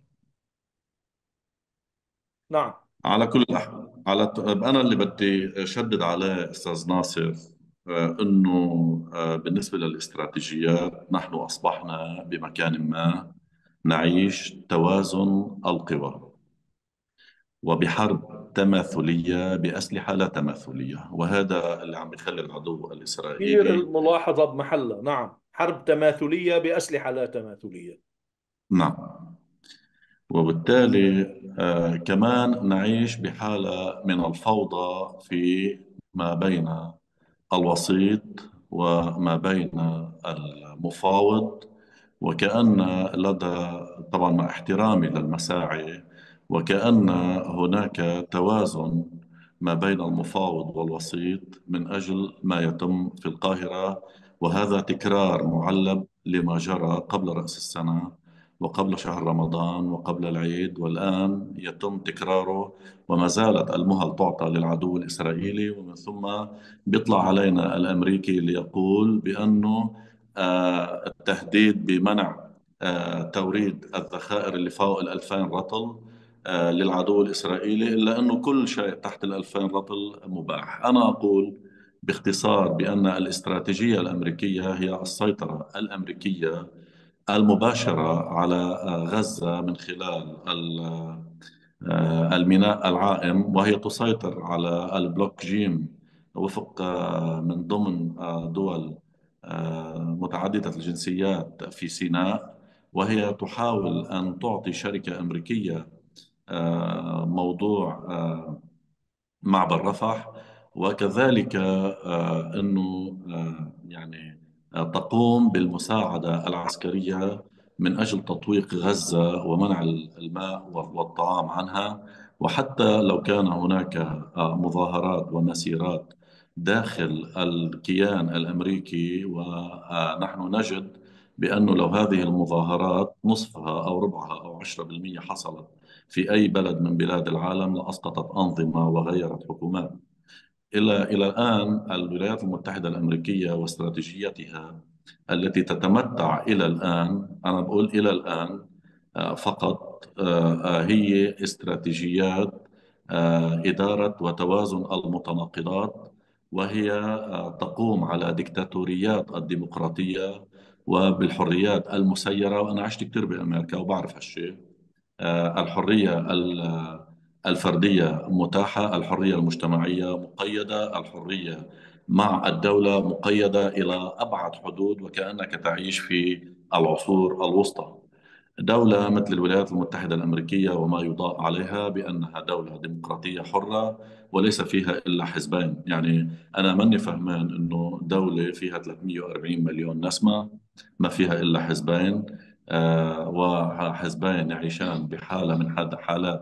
[SPEAKER 1] نعم.
[SPEAKER 7] على كل الأحوال، انا اللي بدي اشدد عليه استاذ ناصر، انه بالنسبه للاستراتيجيات نحن اصبحنا بمكان ما نعيش توازن القوى، وبحرب تماثلية بأسلحة لا تماثلية، وهذا اللي عم بيخلي العدو
[SPEAKER 1] كثير
[SPEAKER 7] الإسرائيلي.
[SPEAKER 1] الملاحظة بمحلها. نعم، حرب تماثلية بأسلحة لا تماثلية.
[SPEAKER 7] نعم. وبالتالي كمان نعيش بحالة من الفوضى في ما بين الوسيط وما بين المفاوض، وكأن لدى، طبعا مع احترامي للمساعي، وكأن هناك توازن ما بين المفاوض والوسيط من أجل ما يتم في القاهرة. وهذا تكرار معلب لما جرى قبل رأس السنة، وقبل شهر رمضان، وقبل العيد، والآن يتم تكراره. وما زالت المهل تعطى للعدو الإسرائيلي، ومن ثم بيطلع علينا الأمريكي ليقول بأنه التهديد بمنع توريد الذخائر اللي فوق 2000 رطل للعدو الإسرائيلي، إلا أنه كل شيء تحت 2000 رطل مباح. أنا أقول باختصار بأن الاستراتيجية الأمريكية هي السيطرة الأمريكية المباشرة على غزة من خلال الميناء العائم، وهي تسيطر على البلوك جيم وفق من ضمن دول متعددة الجنسيات في سيناء. وهي تحاول أن تعطي شركة أمريكية موضوع معبر رفح، وكذلك أنه يعني تقوم بالمساعدة العسكرية من أجل تطويق غزة ومنع الماء والطعام عنها. وحتى لو كان هناك مظاهرات ومسيرات داخل الكيان الأمريكي، ونحن نجد بأنه لو هذه المظاهرات نصفها أو ربعها أو 10% حصلت في أي بلد من بلاد العالم، لأسقطت أنظمة وغيرت حكومات. إلى الآن الولايات المتحدة الأمريكية واستراتيجيتها التي تتمتع إلى الآن، أنا بقول إلى الآن فقط، هي استراتيجيات إدارة وتوازن المتناقضات، وهي تقوم على ديكتاتوريات الديمقراطية وبالحريات المسيرة. وأنا عشت كثير بأمريكا وبعرف هالشيء. الحرية الفردية متاحة، الحرية المجتمعية مقيدة، الحرية مع الدولة مقيدة إلى أبعد حدود، وكأنك تعيش في العصور الوسطى. دولة مثل الولايات المتحدة الأمريكية وما يضاء عليها بأنها دولة ديمقراطية حرة وليس فيها إلا حزبين. يعني أنا ماني فهمان أنه دولة فيها 340 مليون نسمة ما فيها إلا حزبين، وحزبين يعيشان بحالة من حالات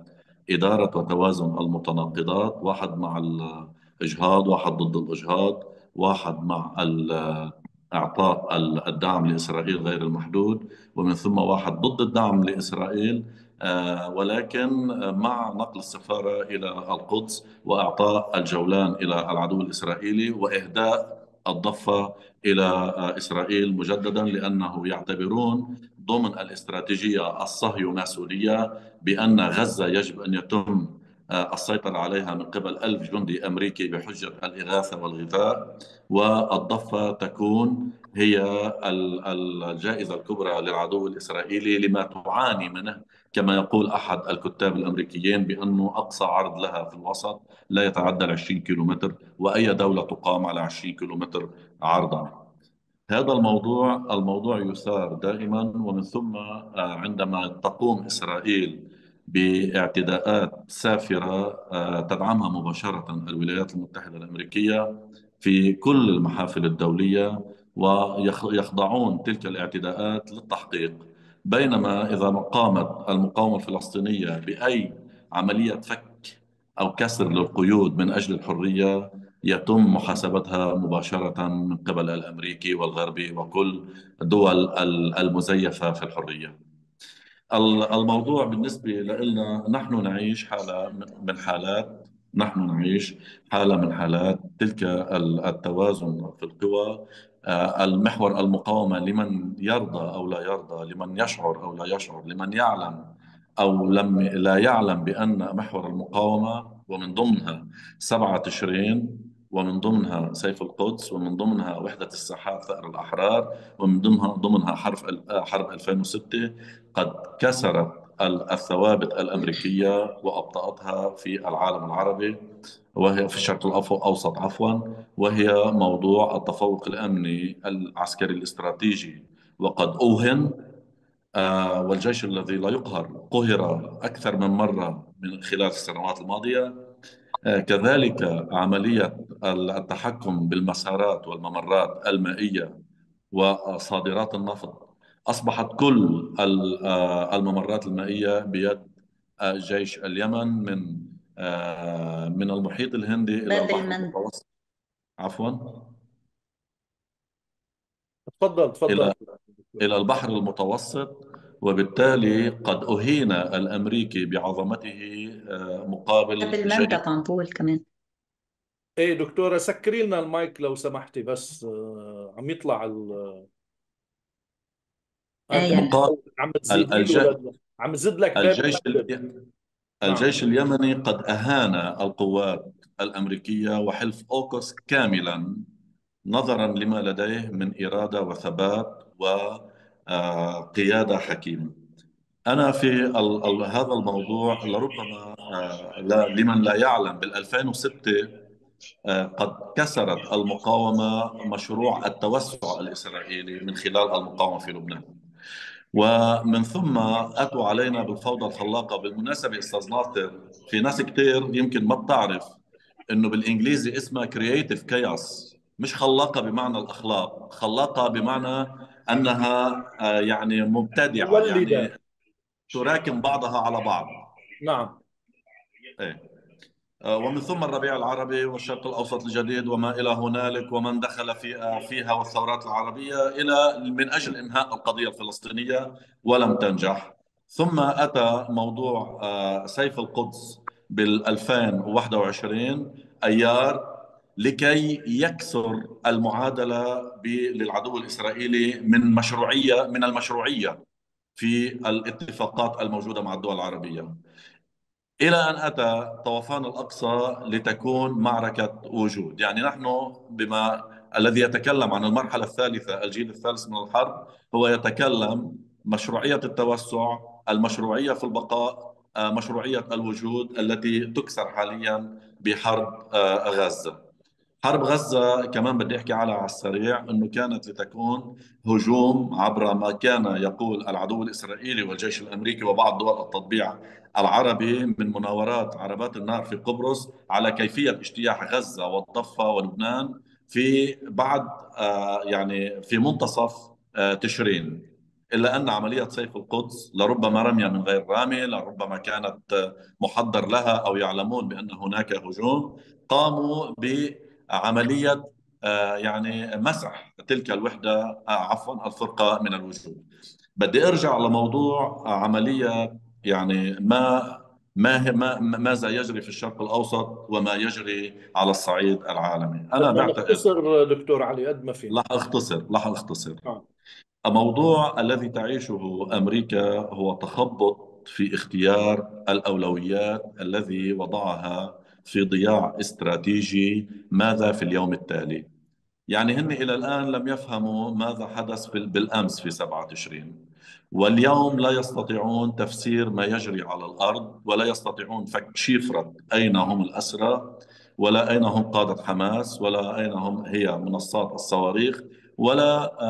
[SPEAKER 7] إدارة وتوازن المتناقضات، واحد مع الإجهاض، واحد ضد الإجهاض، واحد مع إعطاء الدعم لإسرائيل غير المحدود، ومن ثم واحد ضد الدعم لإسرائيل، ولكن مع نقل السفارة إلى القدس وإعطاء الجولان إلى العدو الإسرائيلي وإهداء الضفة إلى إسرائيل مجددا، لأنه يعتبرون ضمن الاستراتيجية الصهيوناسية بأن غزة يجب أن يتم السيطرة عليها من قبل 1000 جندي أمريكي بحجة الإغاثة والغذاء، والضفة تكون هي الجائزة الكبرى للعدو الإسرائيلي لما تعاني منه، كما يقول أحد الكتاب الأمريكيين بأنه أقصى عرض لها في الوسط لا يتعدى 20 كيلومتر، وأي دولة تقام على 20 كيلومتر عرضا. هذا الموضوع يثار دائما، ومن ثم عندما تقوم إسرائيل باعتداءات سافرة تدعمها مباشرة الولايات المتحدة الأمريكية في كل المحافل الدولية، ويخضعون تلك الاعتداءات للتحقيق. بينما إذا قامت المقاومة الفلسطينية بأي عملية فك أو كسر للقيود من أجل الحرية، يتم محاسبتها مباشرة من قبل الأمريكي والغربي وكل الدول المزيفة في الحرية. الموضوع بالنسبة لنا، نحن نعيش حالة من حالات تلك التوازن في القوى. المحور المقاومة لمن يرضى أو لا يرضى، لمن يشعر أو لا يشعر، لمن يعلم أو لا يعلم بأن محور المقاومة ومن ضمنها 7 تشرين، ومن ضمنها سيف القدس، ومن ضمنها وحدة الساحات ثأر الأحرار، ومن ضمنها حرب 2006 قد كسرت الثوابت الأمريكية وأبطأتها في العالم العربي، وهي في الشرق الأوسط عفوا، وهي موضوع التفوق الأمني العسكري الاستراتيجي. وقد أوهن والجيش الذي لا يقهر قهر أكثر من مرة من خلال السنوات الماضية. كذلك عملية التحكم بالمسارات والممرات المائية وصادرات النفط، أصبحت كل الممرات المائية بيد جيش اليمن من المحيط الهندي إلى
[SPEAKER 8] باب
[SPEAKER 7] البحر
[SPEAKER 8] المندب.
[SPEAKER 7] المتوسط. عفوا،
[SPEAKER 1] تفضل تفضل.
[SPEAKER 7] إلى البحر المتوسط. وبالتالي قد أهين الأمريكي بعظمته
[SPEAKER 8] باب
[SPEAKER 7] مقابل جيش.
[SPEAKER 8] المندب عم بقول كمان.
[SPEAKER 1] ايه دكتورة، سكري لنا المايك لو سمحتي، بس عم يطلع انت
[SPEAKER 8] يعني
[SPEAKER 7] مقابل
[SPEAKER 1] عم تزيدي له عم زد لك باب
[SPEAKER 7] الجيش
[SPEAKER 1] المندب. نعم.
[SPEAKER 7] الجيش اليمني قد أهان القوات الأمريكية وحلف أوكس كاملا، نظرا لما لديه من إرادة وثبات وقيادة حكيمة. أنا في هذا الموضوع لربما لمن لا يعلم، بال2006 قد كسرت المقاومة مشروع التوسع الإسرائيلي من خلال المقاومة في لبنان، ومن ثم أتوا علينا بالفوضى الخلاقة. بالمناسبة أستاذ ناصر، في ناس كتير يمكن ما بتعرف إنه بالإنجليزي اسمها كرييتيف كايوس، مش خلاقة بمعنى الأخلاق، خلاقة بمعنى أنها يعني مبتدعة، يعني
[SPEAKER 1] مولدة.
[SPEAKER 7] تراكم بعضها على بعض.
[SPEAKER 1] نعم.
[SPEAKER 7] إيه. ومن ثم الربيع العربي والشرق الأوسط الجديد وما إلى هنالك، ومن دخل فيها والثورات العربية إلى من أجل إنهاء القضية الفلسطينية ولم تنجح. ثم أتى موضوع سيف القدس بال2021 أيار لكي يكسر المعادلة للعدو الإسرائيلي من المشروعية في الاتفاقات الموجودة مع الدول العربية، إلى أن أتى طوفان الأقصى لتكون معركة وجود. يعني نحن الذي يتكلم عن المرحلة الثالثة، الجيل الثالث من الحرب، هو يتكلم مشروعية التوسع، المشروعية في البقاء، مشروعية الوجود التي تكسر حاليا بحرب غزة. حرب غزة كمان بدي أحكي على السريع، أنه كانت لتكون هجوم عبر ما كان يقول العدو الإسرائيلي والجيش الأمريكي وبعض دول التطبيع العربي من مناورات عربات النار في قبرص على كيفية اجتياح غزة والضفة ولبنان في بعد يعني في منتصف تشرين. إلا أن عملية سيف القدس لربما رمية من غير رامي، لربما كانت محضر لها أو يعلمون بأن هناك هجوم، قاموا بعملية يعني مسح تلك الوحدة، عفوا الفرقة من الوجود. بدي أرجع لموضوع عملية يعني ماذا يجري في الشرق الأوسط وما يجري على الصعيد العالمي. أنا
[SPEAKER 1] بدنا
[SPEAKER 7] بعتقد،
[SPEAKER 1] نختصر دكتور علي قد ما فينا.
[SPEAKER 7] رح أختصر.
[SPEAKER 1] آه.
[SPEAKER 7] الموضوع الذي تعيشه أمريكا هو تخبط في اختيار الأولويات الذي وضعها في ضياع استراتيجي ماذا في اليوم التالي. يعني هن إلى الآن لم يفهموا ماذا حدث بالأمس في 7 تشرين، واليوم لا يستطيعون تفسير ما يجري على الأرض، ولا يستطيعون فك شفرة أين هم الأسرى، ولا أين هم قادة حماس، ولا أين هم هي منصات الصواريخ، ولا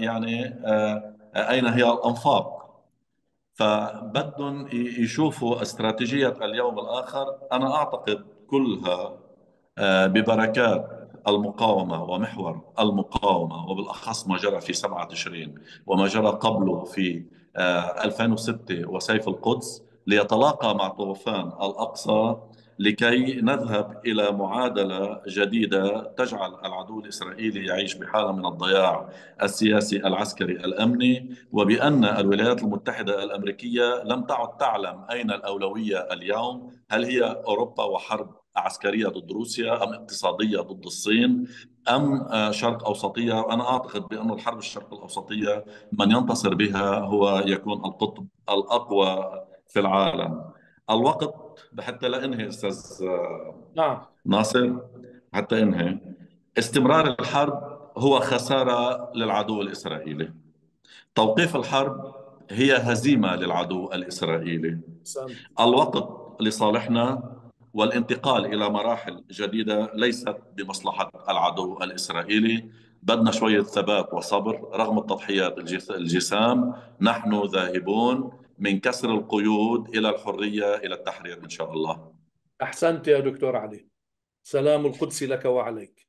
[SPEAKER 7] أين هي الأنفاق. فبدهم يشوفوا استراتيجية اليوم الآخر. أنا أعتقد كلها ببركات المقاومة ومحور المقاومة، وبالأخص ما جرى في 7 تشرين وما جرى قبله في 2006 وسيف القدس، ليتلاقى مع طوفان الأقصى لكي نذهب إلى معادلة جديدة تجعل العدو الإسرائيلي يعيش بحالة من الضياع السياسي العسكري الأمني، وبأن الولايات المتحدة الأمريكية لم تعد تعلم أين الأولوية اليوم. هل هي أوروبا وحرب عسكرية ضد روسيا، أم اقتصادية ضد الصين، أم شرق أوسطية؟ أنا أعتقد بأن الحرب الشرق الأوسطية من ينتصر بها هو يكون القطب الأقوى في العالم. الوقت حتى لا أنهي أستاذ
[SPEAKER 1] نعم.
[SPEAKER 7] ناصر، حتى أنهي. استمرار الحرب هو خسارة للعدو الإسرائيلي، توقيف الحرب هي هزيمة للعدو الإسرائيلي.
[SPEAKER 1] سنت.
[SPEAKER 7] الوقت لصالحنا، والانتقال إلى مراحل جديدة ليست بمصلحة العدو الإسرائيلي. بدنا شوية ثبات وصبر رغم التضحيات الجسام. نحن ذاهبون من كسر القيود إلى الحرية، إلى التحرير إن شاء الله.
[SPEAKER 1] أحسنت يا دكتور علي. سلام القدس لك وعليك.